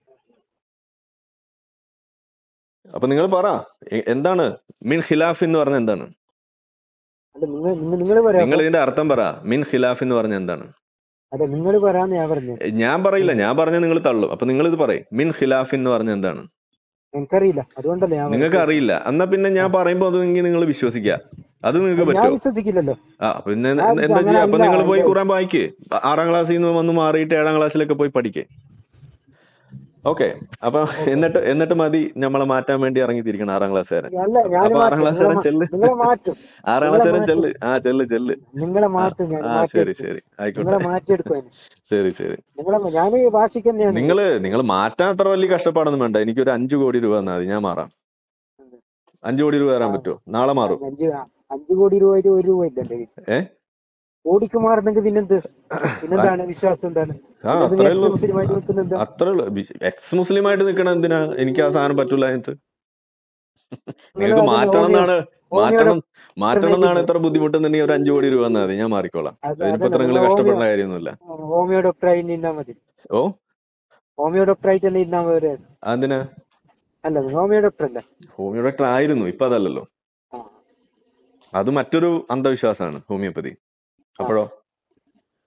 അപ്പൊ നിങ്ങൾ പറ, എ- എന്താണ് മിൻ ഖിലാഫ് എന്ന് പറഞ്ഞ എന്താണ്? അല്ല നിങ്ങൾ നിങ്ങൾ നിങ്ങൾ പറയാ. നിങ്ങൾ ഇതിന്റെ അർത്ഥം പറ. മിൻ ഖിലാഫ് എന്ന് പറഞ്ഞ എന്താണ്? അല്ല നിങ്ങൾ പറയാന്ന് ഞാൻ പറഞ്ഞു. എ, ഞാൻ പറയില്ല. ഞാൻ പറഞ്ഞ നിങ്ങൾ തള്ളും. അപ്പൊ നിങ്ങൾ ഇത് പറയും. മിൻ ഖിലാഫ് എന്ന് പറഞ്ഞ എന്താണ്? എനിക്കറിയില്ല, അതുകൊണ്ടല്ലേ ഞാൻ നിങ്ങൾക്ക് പറഞ്ഞത്. അറിയില്ല. എന്നാ പിന്നെ ഞാൻ പറയുമ്പോ അതെങ്കിൽ നിങ്ങൾ വിശ്വസിക്കുക. അത് നിങ്ങൾക്ക് അത് ഞാൻ പറ്റുമോ? വിശ്വസിക്കില്ലല്ലോ. ആ പിന്നെ ഞാൻ എന്ത് എന്താ അങ്ങനെ ചെയ്യാ? അപ്പൊ അല്ല. നിങ്ങൾ പോയി എന്റെ ഖുറാൻ വായിക്ക്. ആറാം ക്ലാസ്സിൽ നിന്ന് വന്ന് മാറിയിട്ട് ഏഴാം ക്ലാസ്സിലൊക്കെ പോയി പഠിക്കേ. ഓക്കെ. അപ്പൊ ഓക്കെ. എന്നിട്ട് എന്നിട്ട് മതി നമ്മളെ മാറ്റാൻ വേണ്ടി ഇറങ്ങിത്തിരിക്കണം ആറാം ക്ലാസ്സുകാരൻ. അല്ല ഞാൻ അപ്പൊ ആറാം മാറ്റും. നിങ്ങളെ ക്ലാസ്സുകാരൻ മാ- ചെല്ല്. നിങ്ങളെ മാറ്റും. ആറാം നിങ്ങളെ ക്ലാസ്സുകാരൻ മാറ്റും. ചെല്ല്. ആ ചെല്ല് ചെല്ല്. നിങ്ങളെ ആ മാറ്റും. ഞാൻ ആ ശരി മാറ്റിയെടുക്കും. ശരി ആയിക്കോട്ടെ. നിങ്ങളെ മാറ്റിയെടുക്കും. അതിന് ശരി ശരി. നിങ്ങളെ ഞാൻ ഭാഷിക്ക് തന്നെയാണ്. നിങ്ങള് നിങ്ങൾ മാറ്റാൻ അത്ര വലിയ കഷ്ടപ്പാടൊന്നും വേണ്ട. എനിക്കൊരു അഞ്ചു കോടി രൂപ തന്നാൽ മതി, ഞാൻ മാറാം. അഞ്ചു കോടി രൂപ തരാൻ പറ്റുമോ? നാളെ മാറും. അഞ്ച് അഞ്ചു കോടി രൂപ ആയിട്ട് ഒരു രൂപ ഇല്ല എന്റെ കയ്യിൽ. ഏ കോടിക്ക് മാറുന്നെങ്കിൽ പിന്നെന്ത് പിന്നെന്താണ് വിശ്വാസം? എന്താണ് ആ പിന്നെ അത്രേ എക്സ് ഉള്ളൂ. മുസ്ലിമായിട്ട് നിൽക്കുന്നത് എന്താ? അത്രേ ഉള്ളൂ. എക്സ് മുസ്ലിം ആയിട്ട് നിൽക്കണം എന്തിനാ? എനിക്ക് ആ സാധനം പറ്റൂല. അതിനകത്ത് നിങ്ങൾ നിങ്ങൾക്ക് അതിന് മാറ്റണം ഹോമിയോ എന്നാണ് ഹോമിയോടെ മാറ്റണം മാറ്റണം എന്നാണ് ഇത്ര ബുദ്ധിമുട്ടുന്നുണ്ടെങ്കിൽ ഒരു അഞ്ചു കോടി രൂപ തന്നാൽ മതി, ഞാൻ മാറിക്കോളാം. അത് അതിനിപ്പോ അതല്ല ഇത്ര നിങ്ങൾ നിങ്ങൾ ഹോമിയോ കഷ്ടപ്പെടേണ്ട കാര്യമൊന്നുമില്ല. ഹോമിയോ ഡോക്ടറായി നിന്നാ മതി. ഓ ഹോമിയോ ഡോക്ടറായിട്ട് തന്നെ ഇരുന്നാ മതി. അതിനാ അല്ല നിങ്ങൾ ഹോമിയോ ഡോക്ടർ അല്ലേ? ഹോമിയോ ഡോക്ടർ ആയിരുന്നു, ഇപ്പൊ അതല്ലല്ലോ. ആ അത് മറ്റൊരു അന്ധവിശ്വാസമാണ് ഹോമിയോപ്പതി. ആ അപ്പോഴോ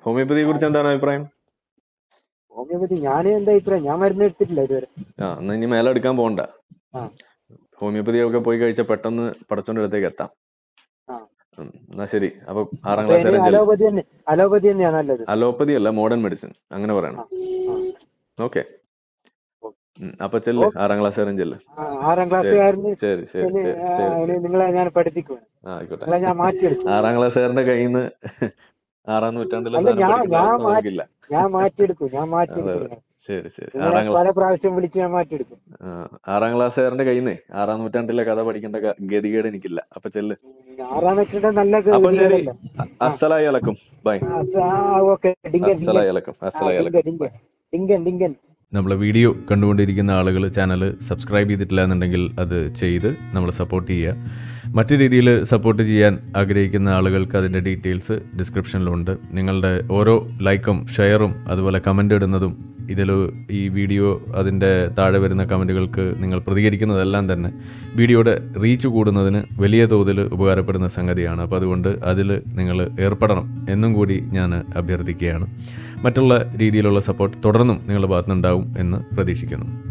ഹോമിയോപ്പതിയെ കുറിച്ച് എന്താണ് അഭിപ്രായം? ഹോമിയോപ്പതി ഞാൻ എന്താ അഭിപ്രായം, ഞാൻ മരുന്ന് എടുത്തിട്ടില്ല ഇതുവരെ. ആ എന്നാ ഇനി മേലെ എടുക്കാൻ പോകണ്ട. ആ ഹോമിയോപ്പതിയൊക്കെ പോയി കഴിച്ചാൽ പെട്ടെന്ന് പടച്ചോന്റെ അടുത്തേക്ക് എത്താം. ആ ഉം. എന്നാ ശരി. അപ്പൊ ആറാം അപ്പൊ ക്ലാസ് ഇനി വരെ ചെല്ല്. അലോപ്പതി തന്നെ, അലോപ്പതി തന്നെയാ നല്ലത്. അലോപ്പതി അല്ല, മോഡേൺ മെഡിസിൻ അങ്ങനെ പറയണം. ആ ആ ഓക്കെ. അപ്പൊ ചെല്ല്, ഓ, ആറാം ക്ലാസ് വരെ ചെല്ല്. ആ, ആറാം ശരി ക്ലാസ്സുകാരന് ശരി ശരി ഇനി, ശരി ആ, ശരി ഇനി ശരി നിങ്ങളെ ഞാൻ പഠിപ്പിക്കുവാണ്, ആ ആയിക്കോട്ടെ. നിങ്ങളെ ഞാൻ മാറ്റിയെടുക്കും. ആറാം ക്ലാസ്സുകാരന്റെ കയ്യിൽ നിന്ന് ആറാം നൂറ്റാണ്ടിലെ അല്ല, സാധനം ഞാൻ പഠിക്കേണ്ട ഞാൻ അവസ്ഥ മാറ്റി നമുക്കില്ല. ഞാൻ മാറ്റിയെടുക്കും, ഞാൻ അതെ മാറ്റിയെടുക്കും. അതെ. നിങ്ങളെ ശരി ശരി. നിങ്ങളെ ആറാം ക്ലാസ് പല പ്രാവശ്യം വിളിച്ച് ഞാൻ മാറ്റിയെടുക്കും. ആ, ആറാം ക്ലാസ്സുകാരന്റെ കയ്യിൽ നിന്ന് ആറാം നൂറ്റാണ്ടിലെ കഥ പഠിക്കേണ്ട ക- ഗതികേട് എനിക്കില്ല. അപ്പൊ ചെല്ല്. ഉം, ആറാം നൂറ്റാണ്ട് നല്ല അപ്പൊ ശരി. ഗതികേടല്ല. അ- ആ അസ്സലായി അലക്കും. ബൈ. ഓക്കെ. ഡിങ്കൻ ഡിങ്കൻ അസ്സലായി അലക്കും. ആ അസ്സലായി ഡിങ്കൻ അലക്കും. ബൈ. ഡിങ്കൻ ഡിങ്കൻ ഡിങ്കൻ നമ്മളെ വീഡിയോ കണ്ടുകൊണ്ടിരിക്കുന്ന ആളുകൾ ചാനൽ സബ്സ്ക്രൈബ് ചെയ്തിട്ടില്ല എന്നുണ്ടെങ്കിൽ അത് ചെയ്ത് നമ്മൾ സപ്പോർട്ട് ചെയ്യുക. മറ്റു രീതിയിൽ സപ്പോർട്ട് ചെയ്യാൻ ആഗ്രഹിക്കുന്ന ആളുകൾക്ക് അതിൻ്റെ ഡീറ്റെയിൽസ് ഡിസ്ക്രിപ്ഷനിലുണ്ട്. നിങ്ങളുടെ ഓരോ ലൈക്കും ഷെയറും അതുപോലെ കമൻ്റ് ഇടുന്നതും ഇതിൽ ഈ വീഡിയോ അതിൻ്റെ താഴെ വരുന്ന കമൻറ്റുകൾക്ക് നിങ്ങൾ പ്രതികരിക്കുന്നതെല്ലാം തന്നെ വീഡിയോയുടെ റീച്ച് കൂടുന്നതിന് വലിയ തോതിൽ ഉപകാരപ്പെടുന്ന സംഗതിയാണ്. അപ്പോൾ അതുകൊണ്ട് അതിൽ നിങ്ങൾ ഏർപ്പെടണം എന്നും കൂടി ഞാൻ അഭ്യർത്ഥിക്കുകയാണ്. മറ്റുള്ള രീതിയിലുള്ള സപ്പോർട്ട് തുടർന്നും നിങ്ങളുടെ ഭാഗത്തുനിന്നുണ്ടാവും എന്ന് പ്രതീക്ഷിക്കുന്നു.